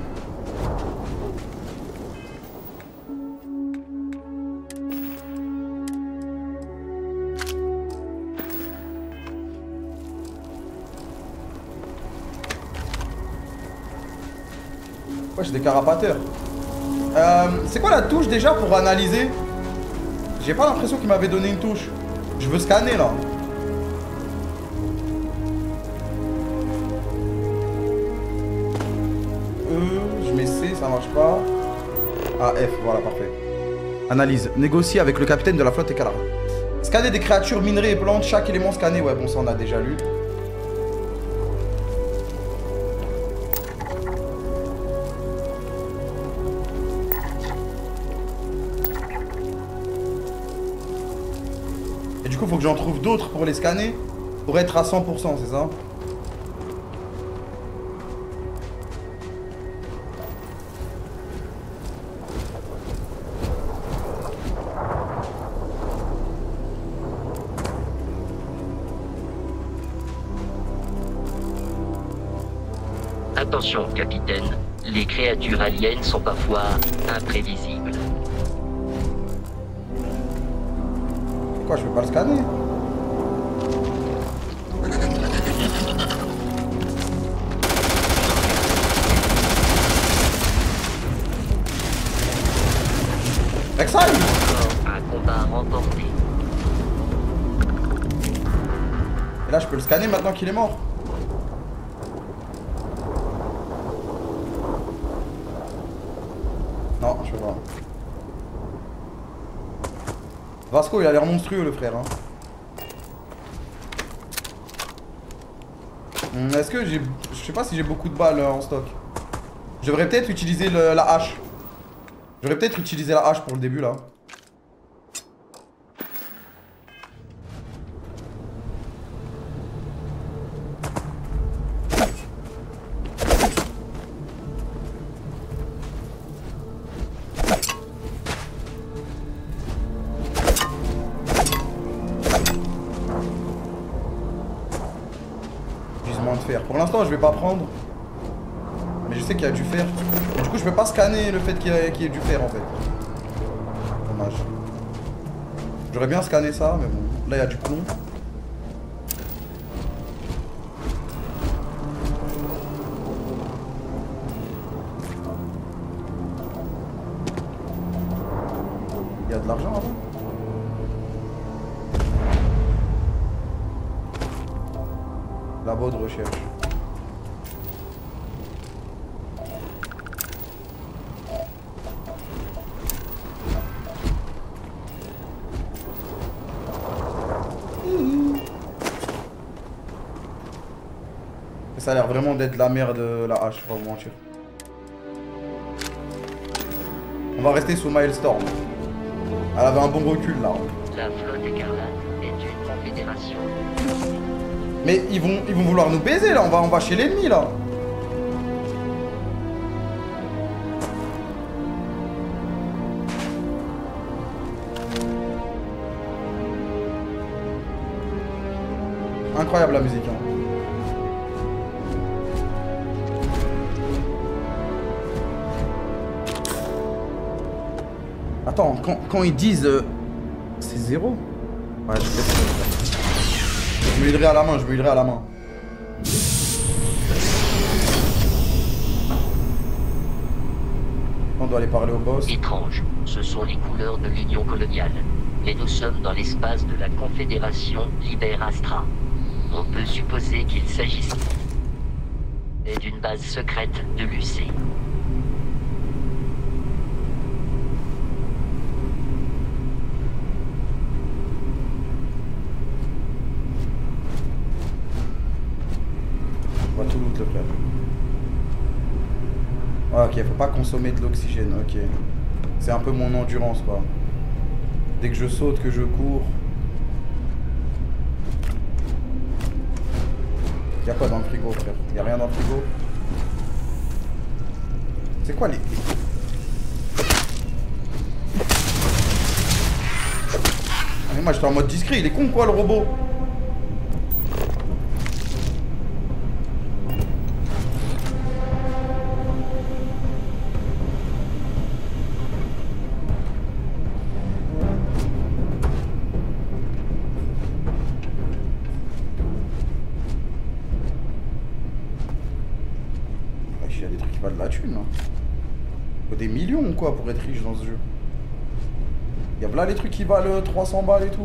Ouais, j'ai des carapateurs. C'est quoi la touche déjà pour analyser? J'ai pas l'impression qu'il m'avait donné une touche. Je veux scanner là. Je mets C, ça marche pas. Ah, F, voilà, parfait. Analyse. Négocier avec le capitaine de la flotte écarlate. Scanner des créatures, minerais et plantes. Chaque élément scanné. Ouais, bon, ça on a déjà lu. Et du coup, faut que j'en trouve d'autres pour les scanner. Pour être à 100%, c'est ça? Attention, capitaine, les créatures aliens sont parfois imprévisibles. Quoi, je peux pas le scanner? Exile! Un combat remporté. Et là, je peux le scanner maintenant qu'il est mort. Non, je peux pas. Vasco, il a l'air monstrueux, le frère. Hein. Est-ce que j'ai... Je sais pas si j'ai beaucoup de balles en stock. Je devrais peut-être utiliser la hache. J'aurais peut-être utilisé la hache pour le début, là. fer. Pour l'instant, je vais pas prendre. Mais je sais qu'il y a du fer. Et du coup, je peux pas scanner le fait qu'il y ait du fer en fait. Dommage. J'aurais bien scanné ça, mais bon. Là, il y a du plomb. Il y a de l'argent avant. Labo de recherche. Ça a l'air vraiment d'être la merde la hache, je vais vous mentir. On va rester sous Milestorm. Elle avait un bon recul là. La flotte écarlate est une confédération. Mais ils vont vouloir nous baiser là, on va chez l'ennemi là. Incroyable la musique hein. Attends, quand ils disent c'est 0. Ouais, je me huilerai à la main, je me huilerai à la main. On doit aller parler au boss. Étrange, ce sont les couleurs de l'Union coloniale. Mais nous sommes dans l'espace de la Confédération Liber Astra. On peut supposer qu'il s'agisse d'une base secrète de l'UC. On va tout loot le frère. Ah, ok, faut pas consommer de l'oxygène, ok. C'est un peu mon endurance quoi. Dès que je saute, que je cours. Y'a quoi dans le frigo frère? Y'a rien dans le frigo? C'est quoi les... Ah, mais moi j'étais en mode discret, il est con quoi le robot? Il y a des trucs qui valent de la thune là. Faut des millions ou quoi pour être riche dans ce jeu. Il y a là les trucs qui valent 300 balles et tout.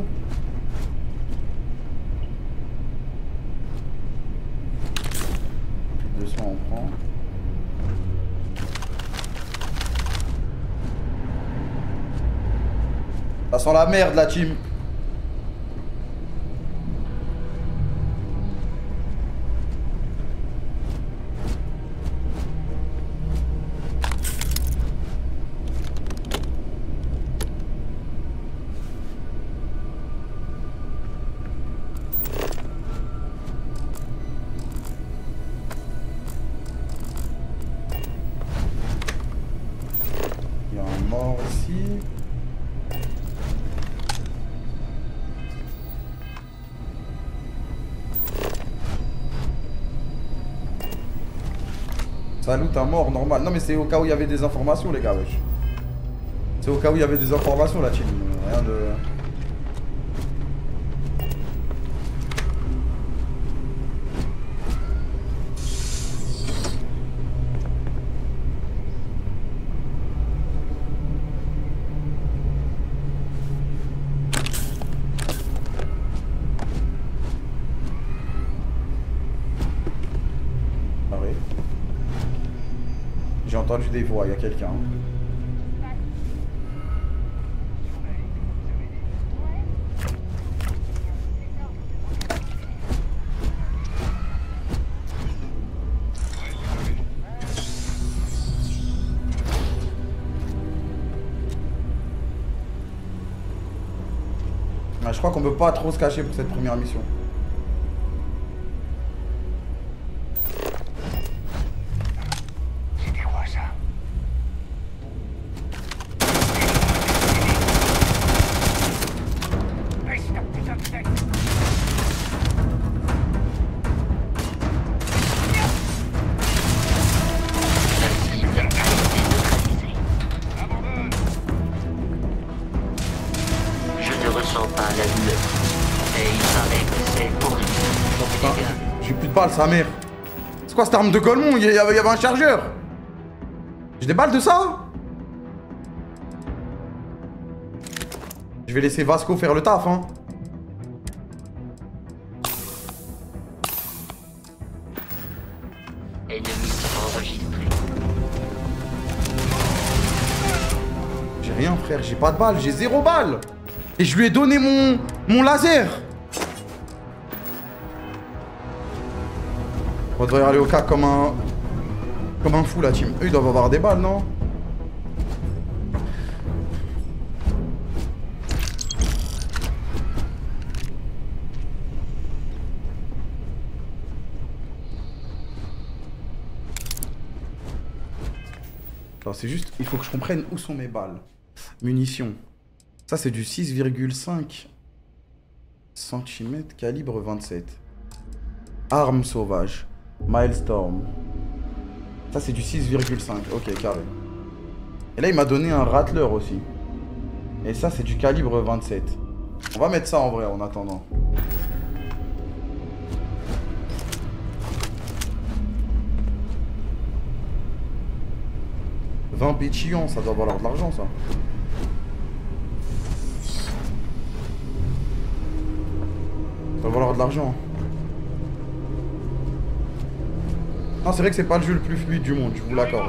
Plus de 200 on prend. Ça sent la merde la team. Il y a un mort ici. Ça loot un mort normal. Non mais c'est au cas où il y avait des informations les gars wesh. C'est au cas où il y avait des informations la team. Rien de... J'ai entendu des voix, il y a quelqu'un. Je crois qu'on peut pas trop se cacher pour cette première mission. balles, sa mère. C'est quoi cette arme de Golemont? Il y avait un chargeur. J'ai des balles de ça? Je vais laisser Vasco faire le taf, hein. Ennemi enregistré. J'ai rien, frère. J'ai pas de balles. J'ai 0 balles. Et je lui ai donné mon laser. On devrait aller au cas comme un fou, la team. Eux, ils doivent avoir des balles, non? Alors, c'est juste, il faut que je comprenne où sont mes balles. Munitions. Ça, c'est du 6,5 cm calibre 27. Armes sauvages. Milestorm. Ça, c'est du 6,5. Ok, carré. Et là, il m'a donné un Rattler aussi. Et ça, c'est du calibre 27. On va mettre ça en vrai en attendant. « 20 pétillants, ça doit valoir de l'argent, ça. » Ça doit valoir de l'argent. Non, c'est vrai que c'est pas le jeu le plus fluide du monde, je vous l'accorde.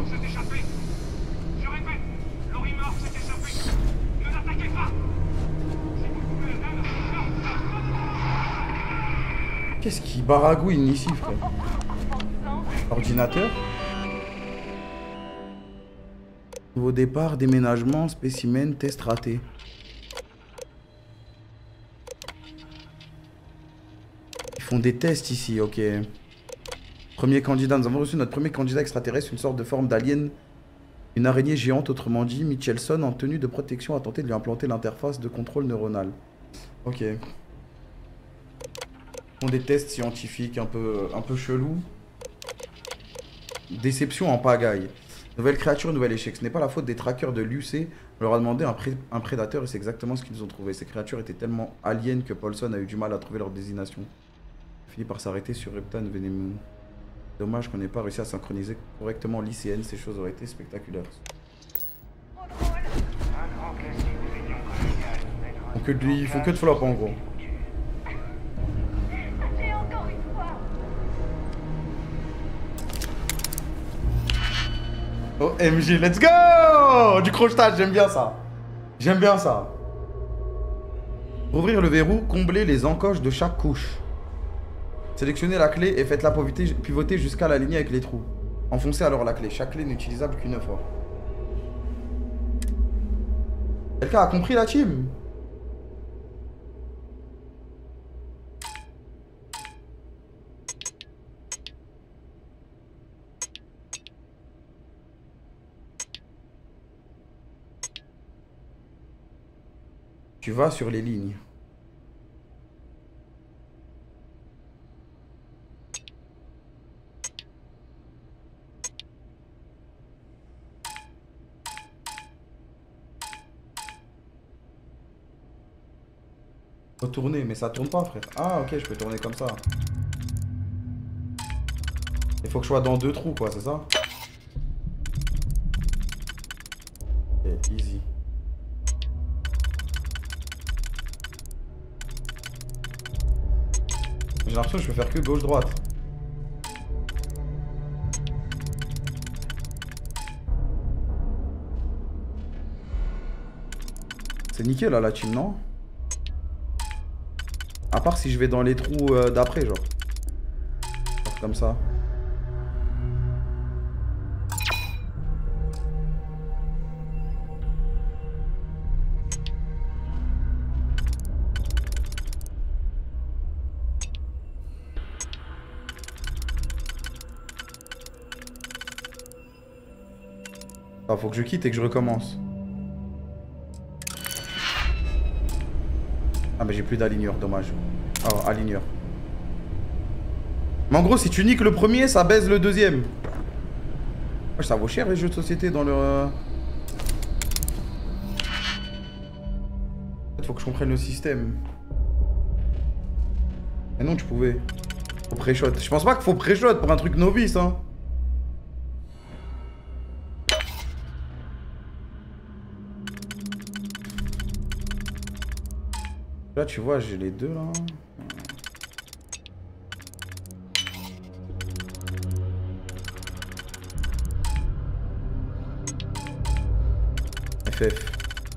Qu'est-ce qui baragouine ici, frère? Ordinateur? Nouveau départ, déménagement, spécimen, test raté. Ils font des tests ici, ok. Premier candidat, nous avons reçu notre premier candidat extraterrestre, une sorte de forme d'alien, une araignée géante, autrement dit, Michelson, en tenue de protection, a tenté de lui implanter l'interface de contrôle neuronal. Ok. Ils font des tests scientifiques un peu chelous. Déception en pagaille. Nouvelle créature, nouvel échec. Ce n'est pas la faute des trackers de l'UC. On leur a demandé un prédateur et c'est exactement ce qu'ils ont trouvé. Ces créatures étaient tellement aliens que Paulson a eu du mal à trouver leur désignation. Il finit par s'arrêter sur Reptan Venemon. Dommage qu'on n'ait pas réussi à synchroniser correctement l'ICN. Ces choses auraient été spectaculaires. Ils font que de flop en gros. OMG, let's go! Du crochetage, j'aime bien ça. J'aime bien ça. Ouvrir le verrou, combler les encoches de chaque couche. Sélectionnez la clé et faites-la pivoter jusqu'à la ligne avec les trous. Enfoncez alors la clé. Chaque clé n'est utilisable qu'une fois. Quelqu'un a compris la team? Tu vas sur les lignes. Faut tourner, mais ça tourne pas, frère. Ah, ok, je peux tourner comme ça. Il faut que je sois dans 2 trous, quoi, c'est ça? Ok, easy. J'ai l'impression que je peux faire que gauche-droite. C'est nickel là la team, non? À part si je vais dans les trous d'après, genre. Comme ça. Ah, faut que je quitte et que je recommence. Ah mais j'ai plus d'aligneur, dommage. Oh, aligneur. Mais en gros, si tu niques le premier, ça baise le deuxième. Ouais, ça vaut cher les jeux de société dans le... Faut que je comprenne le système. Mais non, tu pouvais. Faut pré-shot. Je pense pas qu'il faut pré-shot pour un truc novice, hein. Là, tu vois, j'ai les deux, là. FF.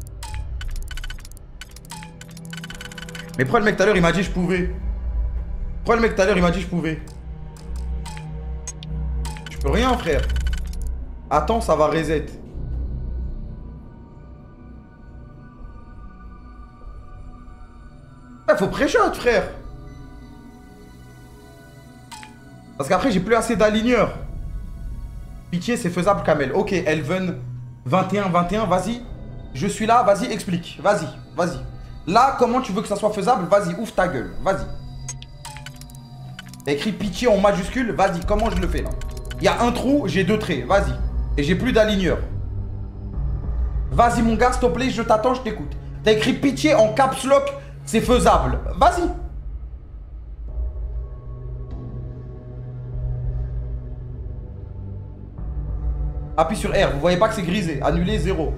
Mais pourquoi le mec tout à l'heure il m'a dit je pouvais? Pourquoi le mec tout à l'heure il m'a dit je pouvais? Je peux rien frère. Attends, ça va reset. Faut pré-shot frère. Parce qu'après j'ai plus assez d'aligneurs. Pitié c'est faisable Kamel. Ok Elven 21, vas-y. Je suis là, vas-y explique. Vas-y. Là comment tu veux que ça soit faisable? Vas-y ouvre ta gueule, vas-y. T'as écrit pitié en majuscule, vas-y comment je le fais là? Il y a un trou, j'ai 2 traits, vas-y. Et j'ai plus d'aligneurs. Vas-y mon gars s'il te plaît, je t'attends, je t'écoute. T'as écrit pitié en caps lock. C'est faisable. Vas-y. Appuie sur R. Vous voyez pas que c'est grisé. Annulé 0.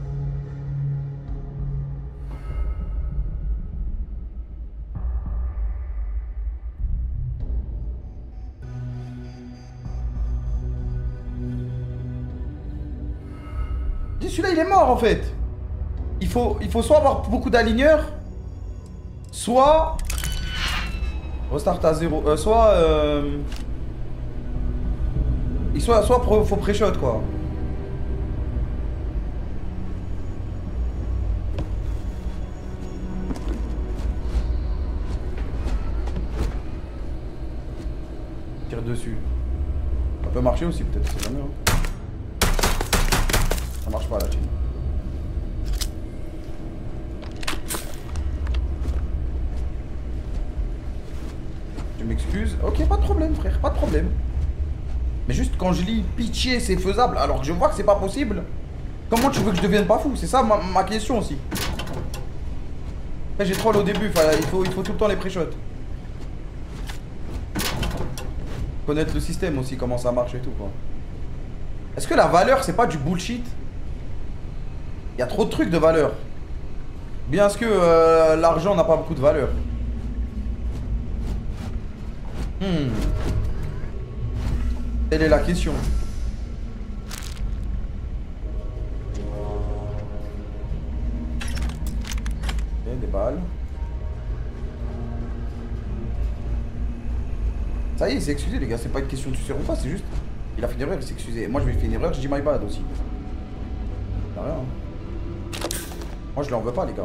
Celui-là il est mort en fait. Il faut soit avoir beaucoup d'aligneurs, soit restart à 0, soit faut pré-shot quoi. Tire dessus. Ça peut marcher aussi peut-être, c'est jamais. Hein. Ça marche pas la chaîne. Je m'excuse. Ok, pas de problème, frère, pas de problème. Mais juste quand je lis pitié, c'est faisable, alors que je vois que c'est pas possible. Comment tu veux que je devienne pas fou? C'est ça ma question aussi. J'ai troll au début, il faut tout le temps les pré-shots. Connaître le système aussi, comment ça marche et tout quoi. Est-ce que la valeur c'est pas du bullshit? Il y a trop de trucs de valeur. Bien que l'argent n'a pas beaucoup de valeur. Telle est la question. Ok, des balles. Ça y est, il s'est excusé les gars, c'est pas une question de sucer ou pas, c'est juste... Il a fait une erreur, il s'est excusé. Moi je vais faire une erreur, je dis my bad aussi. Y'a rien. Moi je l'en veux pas les gars.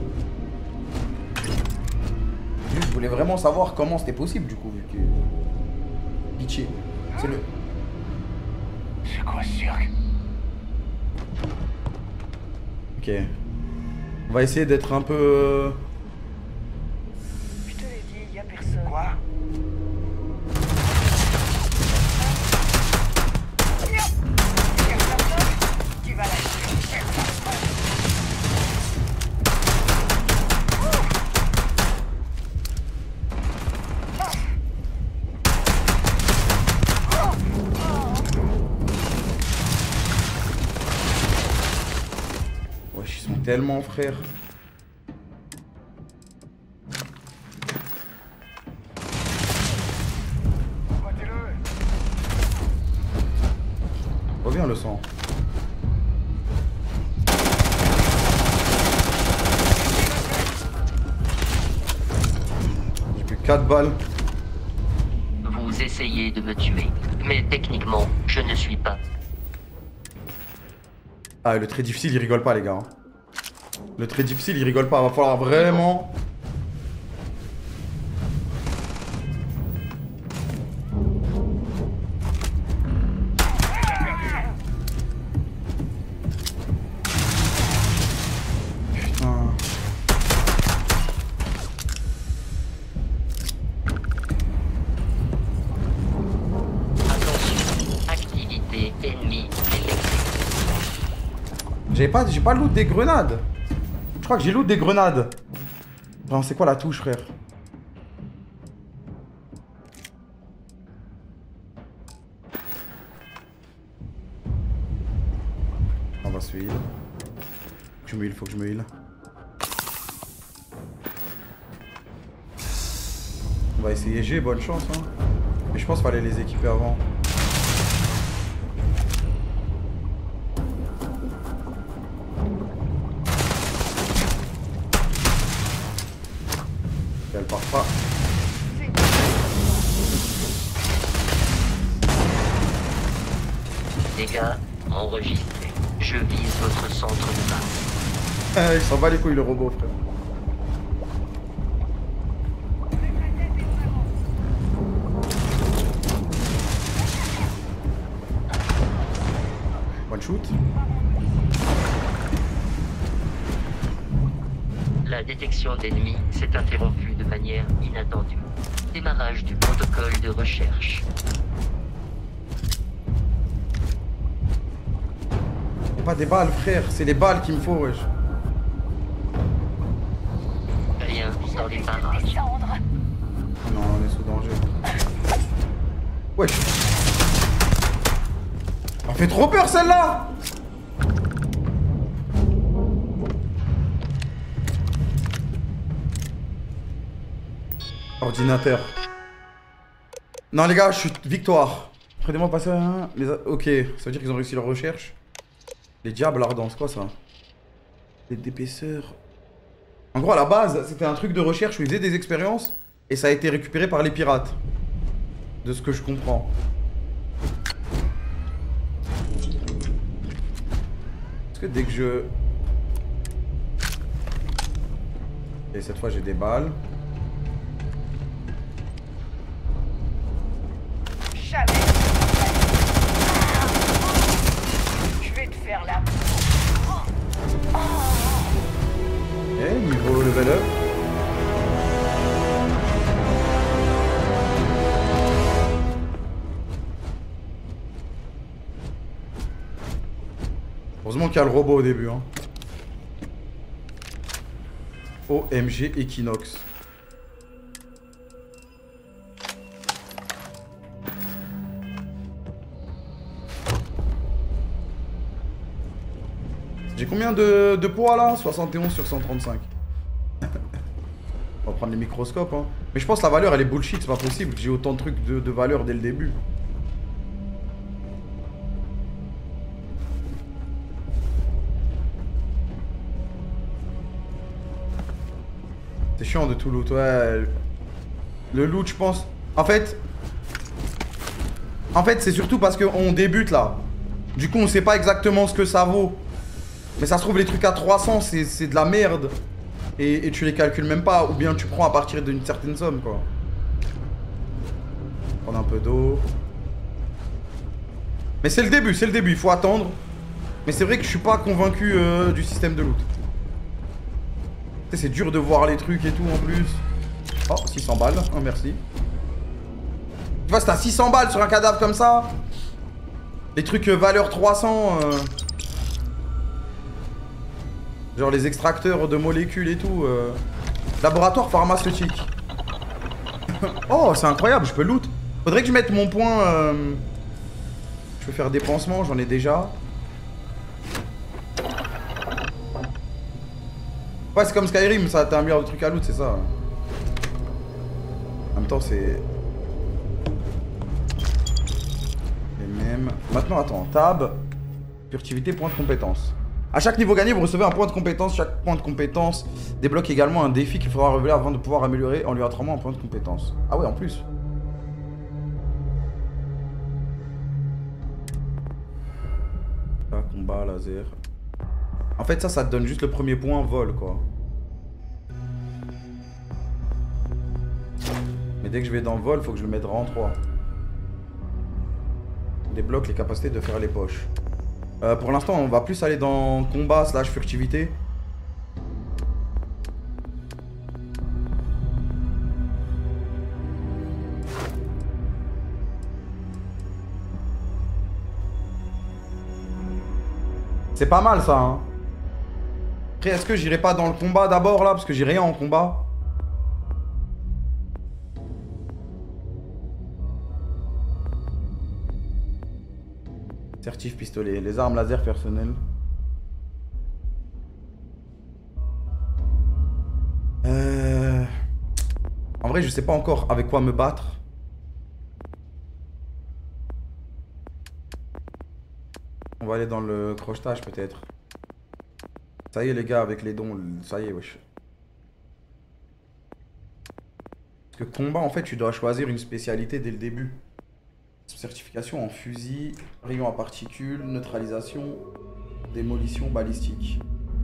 Juste je voulais vraiment savoir comment c'était possible du coup vu que... Pitié. C'est le... C'est quoi ce cirque? Ok. On va essayer d'être un peu... Je te l'ai dit, y'a personne. Quoi? Tu vas lâcher. Wesh, ils sont tellement frères. Reviens le sang. J'ai plus 4 balles. Vous essayez de me tuer, mais techniquement, je ne suis pas. Ah, le très difficile, il rigole pas, les gars. Le très difficile, il rigole pas. Va falloir vraiment... Putain. Attention, activité ennemie électrique. J'ai pas loot des grenades. Je crois que j'ai loot des grenades. Non, c'est quoi la touche, frère? va se heal. Faut que je me heal. On va essayer G, bonne chance hein. Mais je pense qu'il fallait les équiper avant. Elle part pas. Dégâts enregistrés. Je vise votre centre de base. Il s'en bat les couilles le robot frère. One shoot. La détection d'ennemis s'est interrompue de manière inattendue. Démarrage du protocole de recherche. C'est pas des balles frère, c'est les balles qu'il me faut wesh. Rien dans les parages. Oh non, on est sous danger. Wesh. Elle fait trop peur celle-là. Ordinateur. Non les gars, je suis victoire. Prenez-moi passer un... Ok, ça veut dire qu'ils ont réussi leur recherche. Les diables ardents, c'est quoi ça? D'épaisseur. En gros à la base, c'était un truc de recherche où ils faisaient des expériences. Et ça a été récupéré par les pirates. De ce que je comprends. Est-ce que dès que je... Et cette fois j'ai des balles. Jamais. Je vais te faire la... Eh, niveau level up. Heureusement qu'il y a le robot au début. Hein. OMG Equinox. J'ai combien de poids là? 71 sur 135. On va prendre les microscopes. Hein. Mais je pense que la valeur elle est bullshit, c'est pas possible que j'ai autant de trucs de valeur dès le début. C'est chiant de tout loot, ouais. Le loot, je pense. En fait, c'est surtout parce qu'on débute là. Du coup, on sait pas exactement ce que ça vaut. Mais ça se trouve, les trucs à 300, c'est de la merde. Et tu les calcules même pas. Ou bien tu prends à partir d'une certaine somme, quoi. Prendre un peu d'eau. Mais c'est le début, il faut attendre. Mais c'est vrai que je suis pas convaincu du système de loot. C'est dur de voir les trucs et tout en plus. Oh, 600 balles. Oh, merci. Tu vois, c'est à 600 balles sur un cadavre comme ça. Les trucs valeur 300. Genre les extracteurs de molécules et tout. Laboratoire pharmaceutique. Oh, c'est incroyable, je peux loot. Faudrait que je mette mon point. Je peux faire des pansements, j'en ai déjà. Ouais, c'est comme Skyrim, ça, t'as un milliard de trucs à loot, c'est ça. En même temps, c'est... les mêmes. Maintenant, attends, tab. Furtivité, point de compétence. À chaque niveau gagné, vous recevez un point de compétence. Chaque point de compétence débloque également un défi qu'il faudra relever avant de pouvoir améliorer en lui attribuant un point de compétence. Ah ouais, en plus. Ah, combat, laser. En fait, ça te donne juste le premier point vol, quoi. Mais dès que je vais dans vol, faut que je le mette en 3. Débloque les capacités de faire les poches. Pour l'instant, on va plus aller dans combat / furtivité. C'est pas mal ça, hein. Après, est-ce que j'irai pas dans le combat d'abord là? Parce que j'ai rien en combat. Certif pistolet, les armes laser personnelles. vrai, je sais pas encore avec quoi me battre. On va aller dans le crochetage peut-être. Ça y est les gars, avec les dons, ça y est, wesh. Parce que combat, en fait, tu dois choisir une spécialité dès le début. Certification en fusil, rayon à particules, neutralisation, démolition, balistique.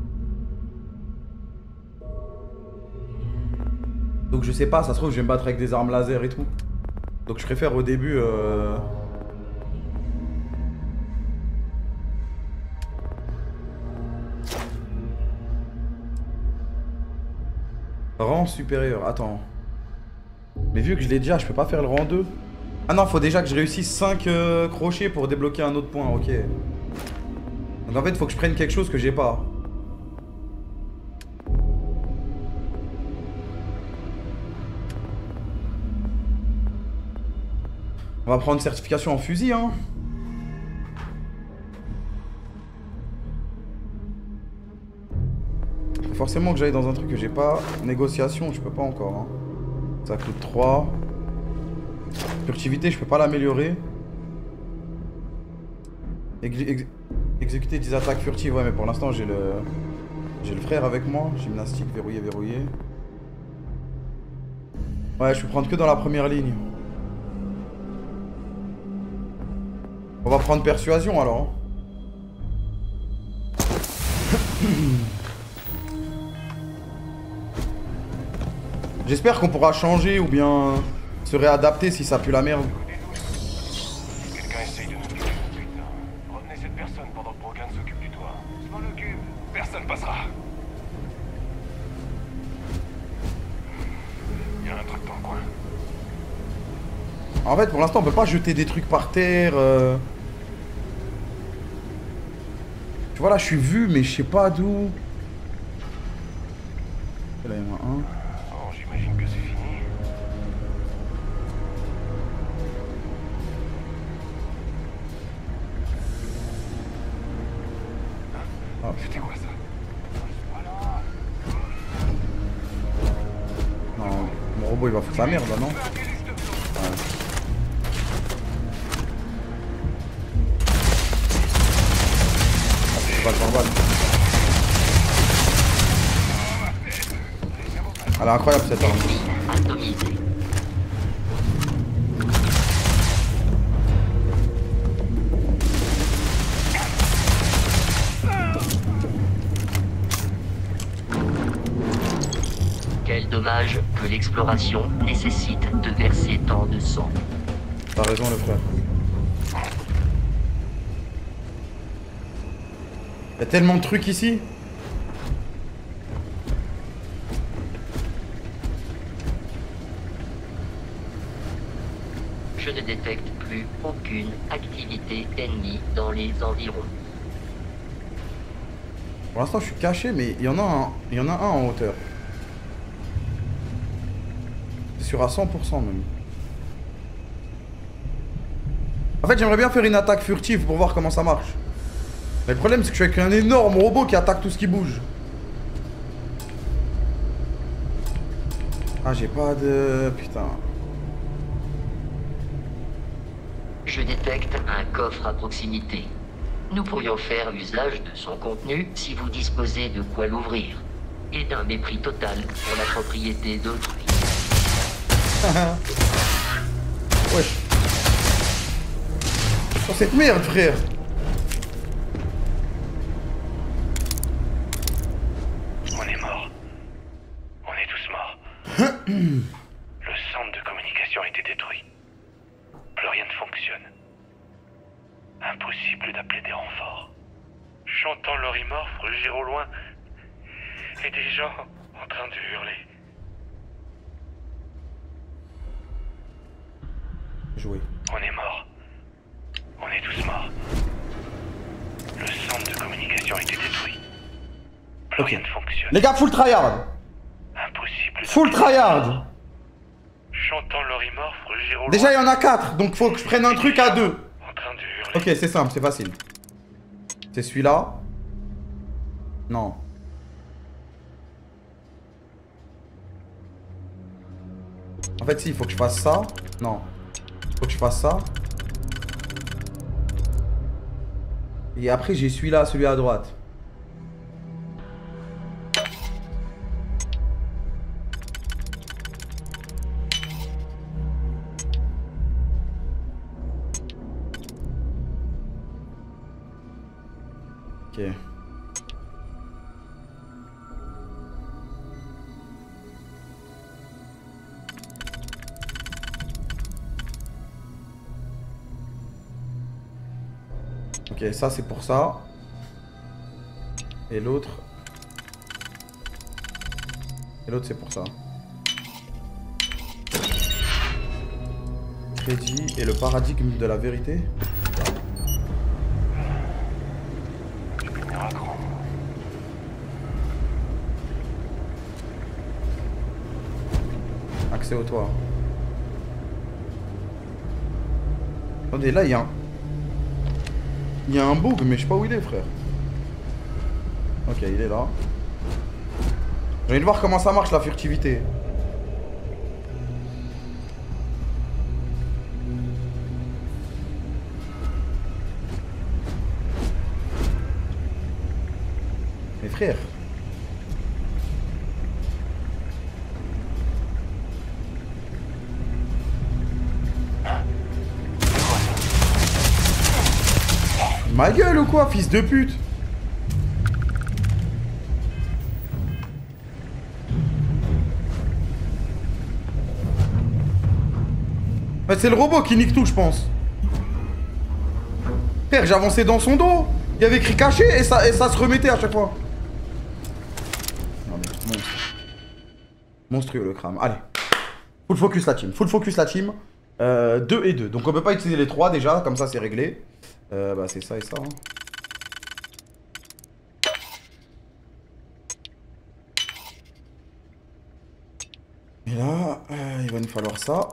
Donc je sais pas, ça se trouve je vais me battre avec des armes laser et tout. Donc je préfère au début... Rang supérieur, attends. Mais vu que je l'ai déjà, je peux pas faire le rang 2. Ah non, faut déjà que je réussisse 5 crochets pour débloquer un autre point, ok. Donc en fait, faut que je prenne quelque chose que j'ai pas. On va prendre certification en fusil, hein. Faut forcément que j'aille dans un truc que j'ai pas. Négociation, je peux pas encore, hein. Ça coûte 3. Furtivité, je peux pas l'améliorer. Exécuter 10 attaques furtives, ouais, mais pour l'instant j'ai le frère avec moi. Gymnastique, verrouillé, verrouillé. Ouais, je peux prendre que dans la première ligne. On va prendre persuasion alors. J'espère qu'on pourra changer ou bien se réadapter si ça pue la merde. Quelqu'un essaye de nous tuer, putain. Retenez cette personne pendant que Brogan s'occupe du toit. Je m'en occupe. Personne passera. Il y a un truc dans le coin. En fait, pour l'instant, on peut pas jeter des trucs par terre. Tu vois, là, je suis vu, mais je sais pas d'où. Là, il y en a un. Oh, j'imagine que c'est fini. Ah, c'était quoi ça? Non, mon robot, il va foutre la merde, là, non? Ouais. Elle est incroyable cette arme. Quel dommage que l'exploration nécessite de verser tant de sang. T'as raison le frère. Il y a tellement de trucs ici. Je ne détecte plus aucune activité ennemie dans les environs. Pour l'instant je suis caché mais il y en a un en hauteur. C'est sûr à 100% même. En fait j'aimerais bien faire une attaque furtive pour voir comment ça marche. Mais le problème c'est que je suis avec un énorme robot qui attaque tout ce qui bouge. Ah j'ai pas de... Putain. Je détecte un coffre à proximité. Nous pourrions faire usage de son contenu si vous disposez de quoi l'ouvrir. Et d'un mépris total pour la propriété d'autrui. Wesh. Oh cette merde frère. On est mort. On est tous morts. Le centre de communication a été détruit. Plus rien ne fonctionne. Impossible d'appeler des renforts. J'entends le remords rugir au loin. Et des gens en train de hurler. Jouer. On est mort. On est tous morts. Le centre de communication a été détruit. Plus rien ne fonctionne. Les gars, full tryhard. Impossible. Full tryhard. J'entends le remords rugir au loin. Déjà il y en a 4, donc faut que je prenne un truc à 2. En train de hurler. Ok, c'est simple, c'est facile. C'est celui-là. Non. En fait, si, il faut que je fasse ça. Non. Il faut que je fasse ça. Et après, j'ai celui-là, celui à droite. Ok. Ok, ça c'est pour ça. Et l'autre... Et l'autre c'est pour ça. Crédit et le paradigme de la vérité. Accès au toit. Attendez, là il y a un... Il y a un bug, mais je sais pas où il est, frère. Ok, il est là. J'ai envie de voir comment ça marche, la furtivité. Mais frère... Ma gueule ou quoi, fils de pute? C'est le robot qui nique tout, je pense. Frère, j'avançais dans son dos. Il y avait écrit caché et ça se remettait à chaque fois. Non mais monstre. Monstrueux le crâne. Allez. Full focus la team. Full focus la team. 2 et 2. Donc on peut pas utiliser les 3 déjà, comme ça c'est réglé. Bah c'est ça et ça. Hein. Et là, il va nous falloir ça.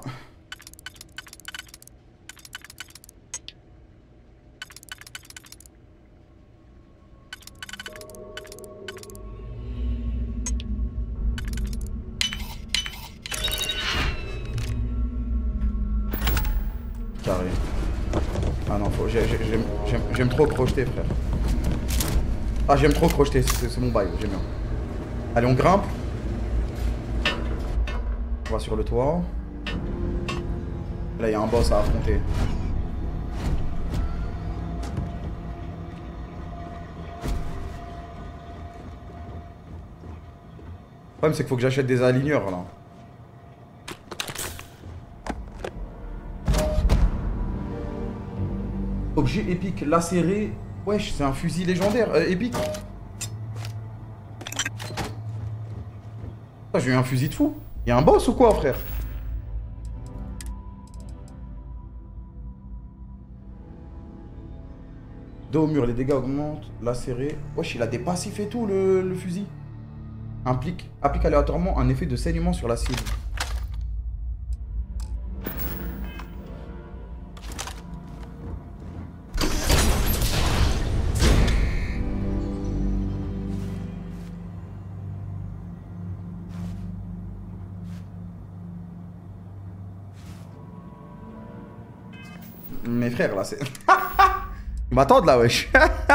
Carré. Ah non, faut... j'aime trop crocheter, frère. Ah, j'aime trop crocheter, c'est mon bail, j'aime bien. Allez, on grimpe. On va sur le toit. Là, il y a un boss à affronter. Le problème, c'est qu'il faut que j'achète des aligneurs, là. Objet épique, lacéré. Wesh, c'est un fusil légendaire, épique. Ah, j'ai eu un fusil de fou. Y'a un boss ou quoi, frère? Dos au mur, les dégâts augmentent. Lacéré. Wesh, il a des passifs et tout, le fusil. Applique aléatoirement un effet de saignement sur la cible. Mes frères là, c'est... Ils m'attendent là, wesh.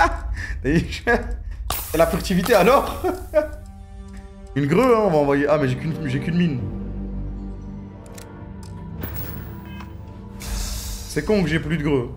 C'est la furtivité alors. Une greu, hein, on va envoyer... Ah mais j'ai qu'une mine. C'est con que j'ai plus de greu.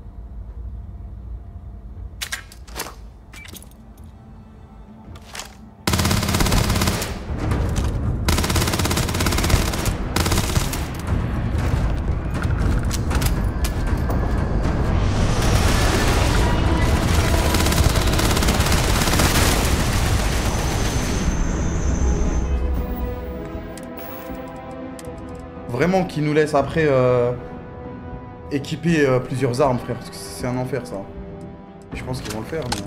Vraiment qui nous laisse après équiper plusieurs armes, frère, parce que c'est un enfer ça. Je pense qu'ils vont le faire, mais...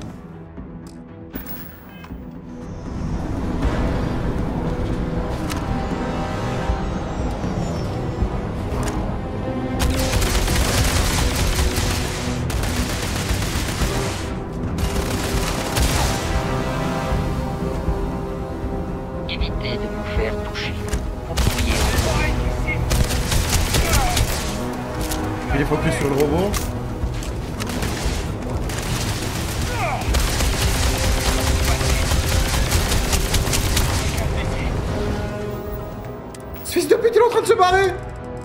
Évitez de vous faire toucher. Vous pourriez... qu'il est en train de se barrer.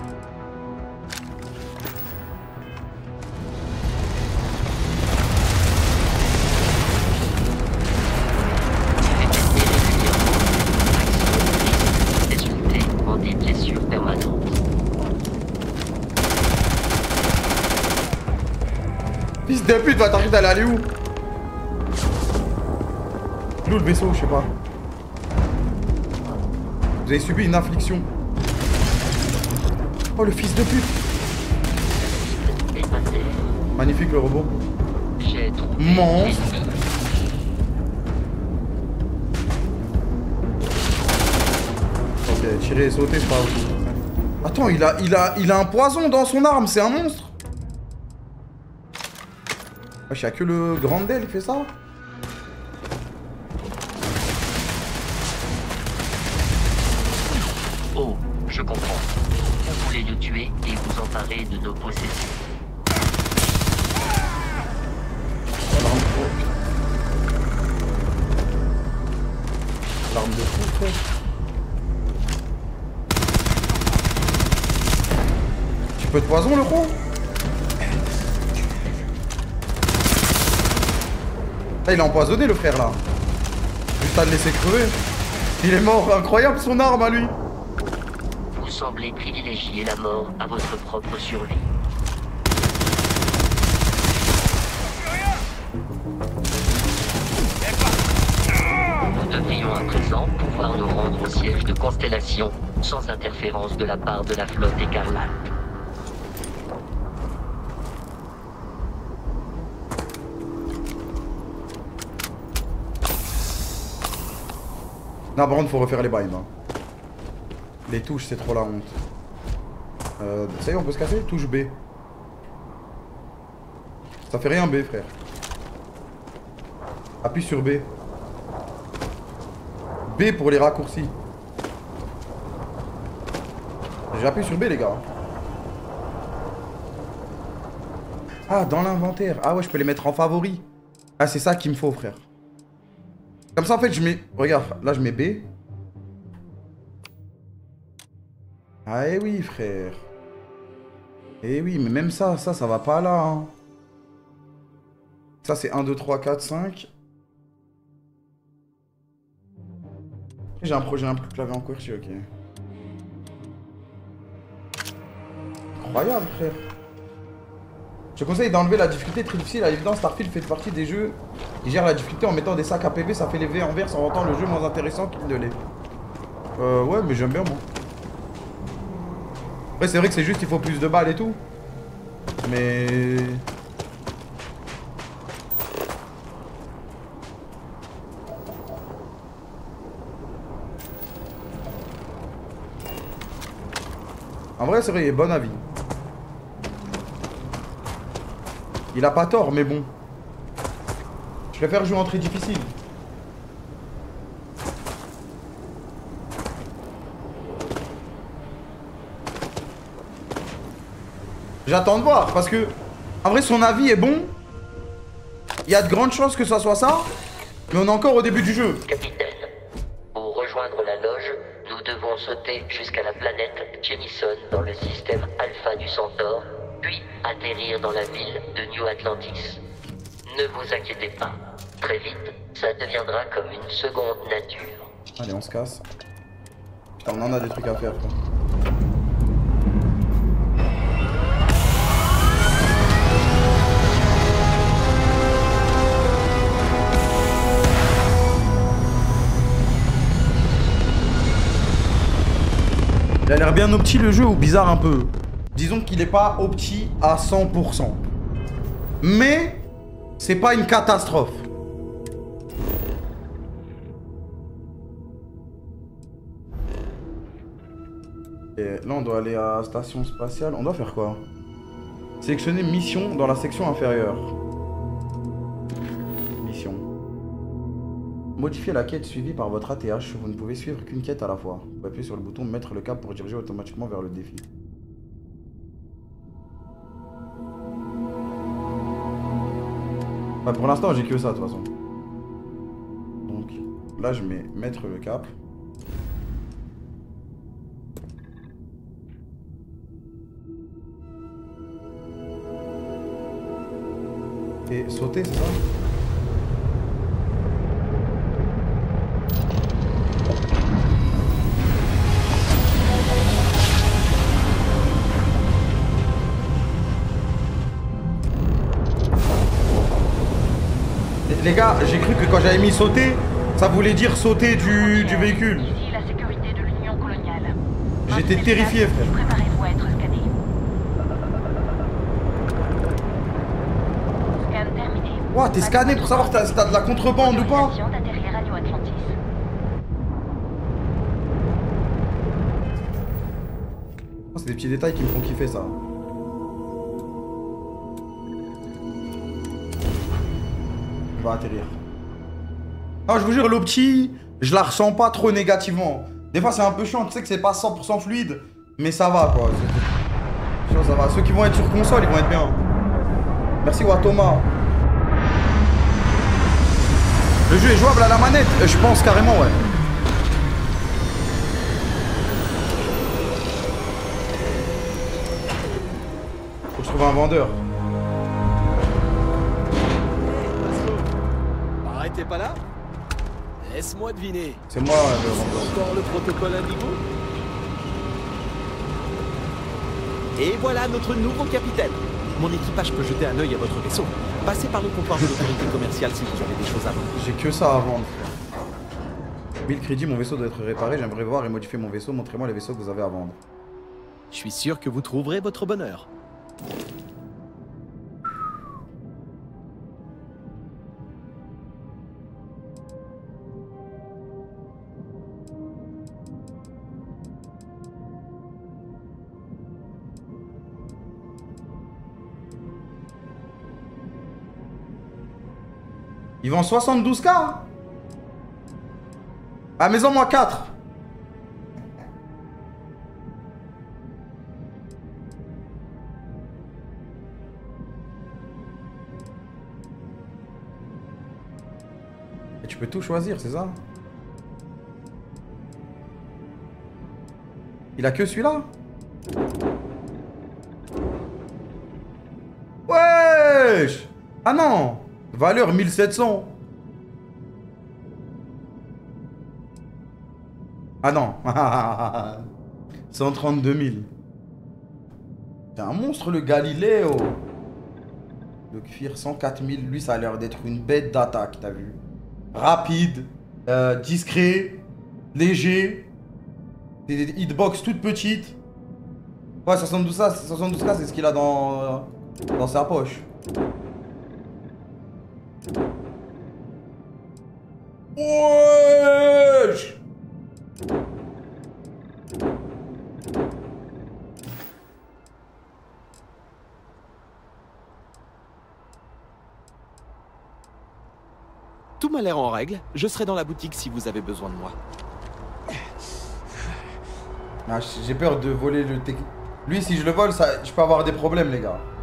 Des blessures permanentes. Fils de pute, va t'arrêter d'aller aller où? D'où le vaisseau, je sais pas. Vous avez subi une infliction. Oh le fils de pute. Magnifique le robot. Monstre. Ok, tirer et sauter, c'est pas ouf. Attends, il a un poison dans son arme, c'est un monstre. Wesh, y'a que le Grandel qui fait ça. Oh, je comprends. Vous voulez nous tuer et vous emparer de nos possessions. L'arme de fou, frère. Tu peux te poison le con? Là, il a empoisonné le frère là. Juste à le laisser crever. Il est mort, incroyable son arme à lui. Vous semblez privilégier la mort à votre propre survie. Nous devrions à présent pouvoir nous rendre au siège de Constellation sans interférence de la part de la flotte écarlate. Non, par contre, faut refaire les bails. Hein. Les touches, c'est trop la honte. Ça y est, on peut se casser? Touche B. Ça fait rien B, frère. Appuie sur B. B pour les raccourcis. J'appuie sur B, les gars. Ah, dans l'inventaire. Ah ouais, je peux les mettre en favori. Ah, c'est ça qu'il me faut, frère. Comme ça, en fait, je mets... Regarde, là, je mets B. Ah, eh oui, frère. Eh oui, mais même ça va pas là. Hein. Ça, c'est 1, 2, 3, 4, 5. J'ai un clavier en QWERTY, ok. Incroyable, frère. Je te conseille d'enlever la difficulté très difficile. À l'évidence, Starfield fait partie des jeux qui gèrent la difficulté en mettant des sacs à PV. Ça fait les V en vert, ça rend le jeu moins intéressant qu'il ne l'est. Ouais, mais j'aime bien, moi. Après, c'est vrai que c'est juste qu'il faut plus de balles et tout. Mais... En vrai, c'est vrai, il est bon avis. Il a pas tort, mais bon. Je préfère jouer en très difficile. J'attends de voir, parce que... En vrai, son avis est bon. Il y a de grandes chances que ça soit ça. Mais on est encore au début du jeu. Capitaine, pour rejoindre la loge, nous devons sauter jusqu'à la planète Jemison dans le système Alpha du Centaure, puis atterrir dans la ville de New Atlantis. Ne vous inquiétez pas, très vite, ça deviendra comme une seconde nature. Allez, on se casse. Putain, on en a des trucs à faire, quoi. Il a l'air bien opti le jeu ou bizarre un peu. Disons qu'il n'est pas opti à 100%. Mais c'est pas une catastrophe. Et là on doit aller à la station spatiale. On doit faire quoi? Sélectionner mission dans la section inférieure. Mission. Modifier la quête suivie par votre ATH. Vous ne pouvez suivre qu'une quête à la fois. Vous pouvez appuyer sur le bouton mettre le cap pour diriger automatiquement vers le défi. Bah pour l'instant j'ai que ça de toute façon. Donc là je mets mettre le cap. Et sauter, c'est ça? Les gars, j'ai cru que quand j'avais mis sauter, ça voulait dire sauter du véhicule. Ici la sécurité de l'Union coloniale. J'étais terrifié, frère. Préparez-vous à être scanné. Scan terminé. Ouah, t'es scanné pour savoir si t'as de la contrebande ou pas? D'atterrir à New Atlantis. Oh, c'est des petits détails qui me font kiffer ça. On va atterrir. Ah, je vous jure, l'opti, je la ressens pas trop négativement. Des fois, c'est un peu chiant, tu sais que c'est pas 100% fluide, mais ça va quoi. Ça va. Ceux qui vont être sur console, ils vont être bien. Merci Watoma. Le jeu est jouable à la manette, je pense carrément, ouais. Faut que je trouve un vendeur. T'es pas là? Laisse-moi deviner. C'est moi le vendeur. Encore le protocole Indigo? Et voilà notre nouveau capitaine. Mon équipage peut jeter un œil à votre vaisseau. Passez par le comptoir de l'autorité commerciale si vous avez des choses à vendre. J'ai que ça à vendre. 1000 crédits, mon vaisseau doit être réparé. J'aimerais voir et modifier mon vaisseau. Montrez-moi les vaisseaux que vous avez à vendre. Je suis sûr que vous trouverez votre bonheur. Il vend 72K hein. À maison moi 4. Et tu peux tout choisir, c'est ça? Il a que celui-là? Wesh! Ah non! Valeur 1700. Ah non. 132 000. C'est un monstre le Galiléo. Le cuir 104 000. Lui ça a l'air d'être une bête d'attaque, t'as vu. Rapide. Discret. Léger. Des hitbox toutes petites. Ouais 72K c'est ce qu'il a dans sa poche. Wesh! Tout m'a l'air en règle. Je serai dans la boutique si vous avez besoin de moi. Ah, j'ai peur de voler le... Lui, si je le vole, ça, je peux avoir des problèmes, les gars.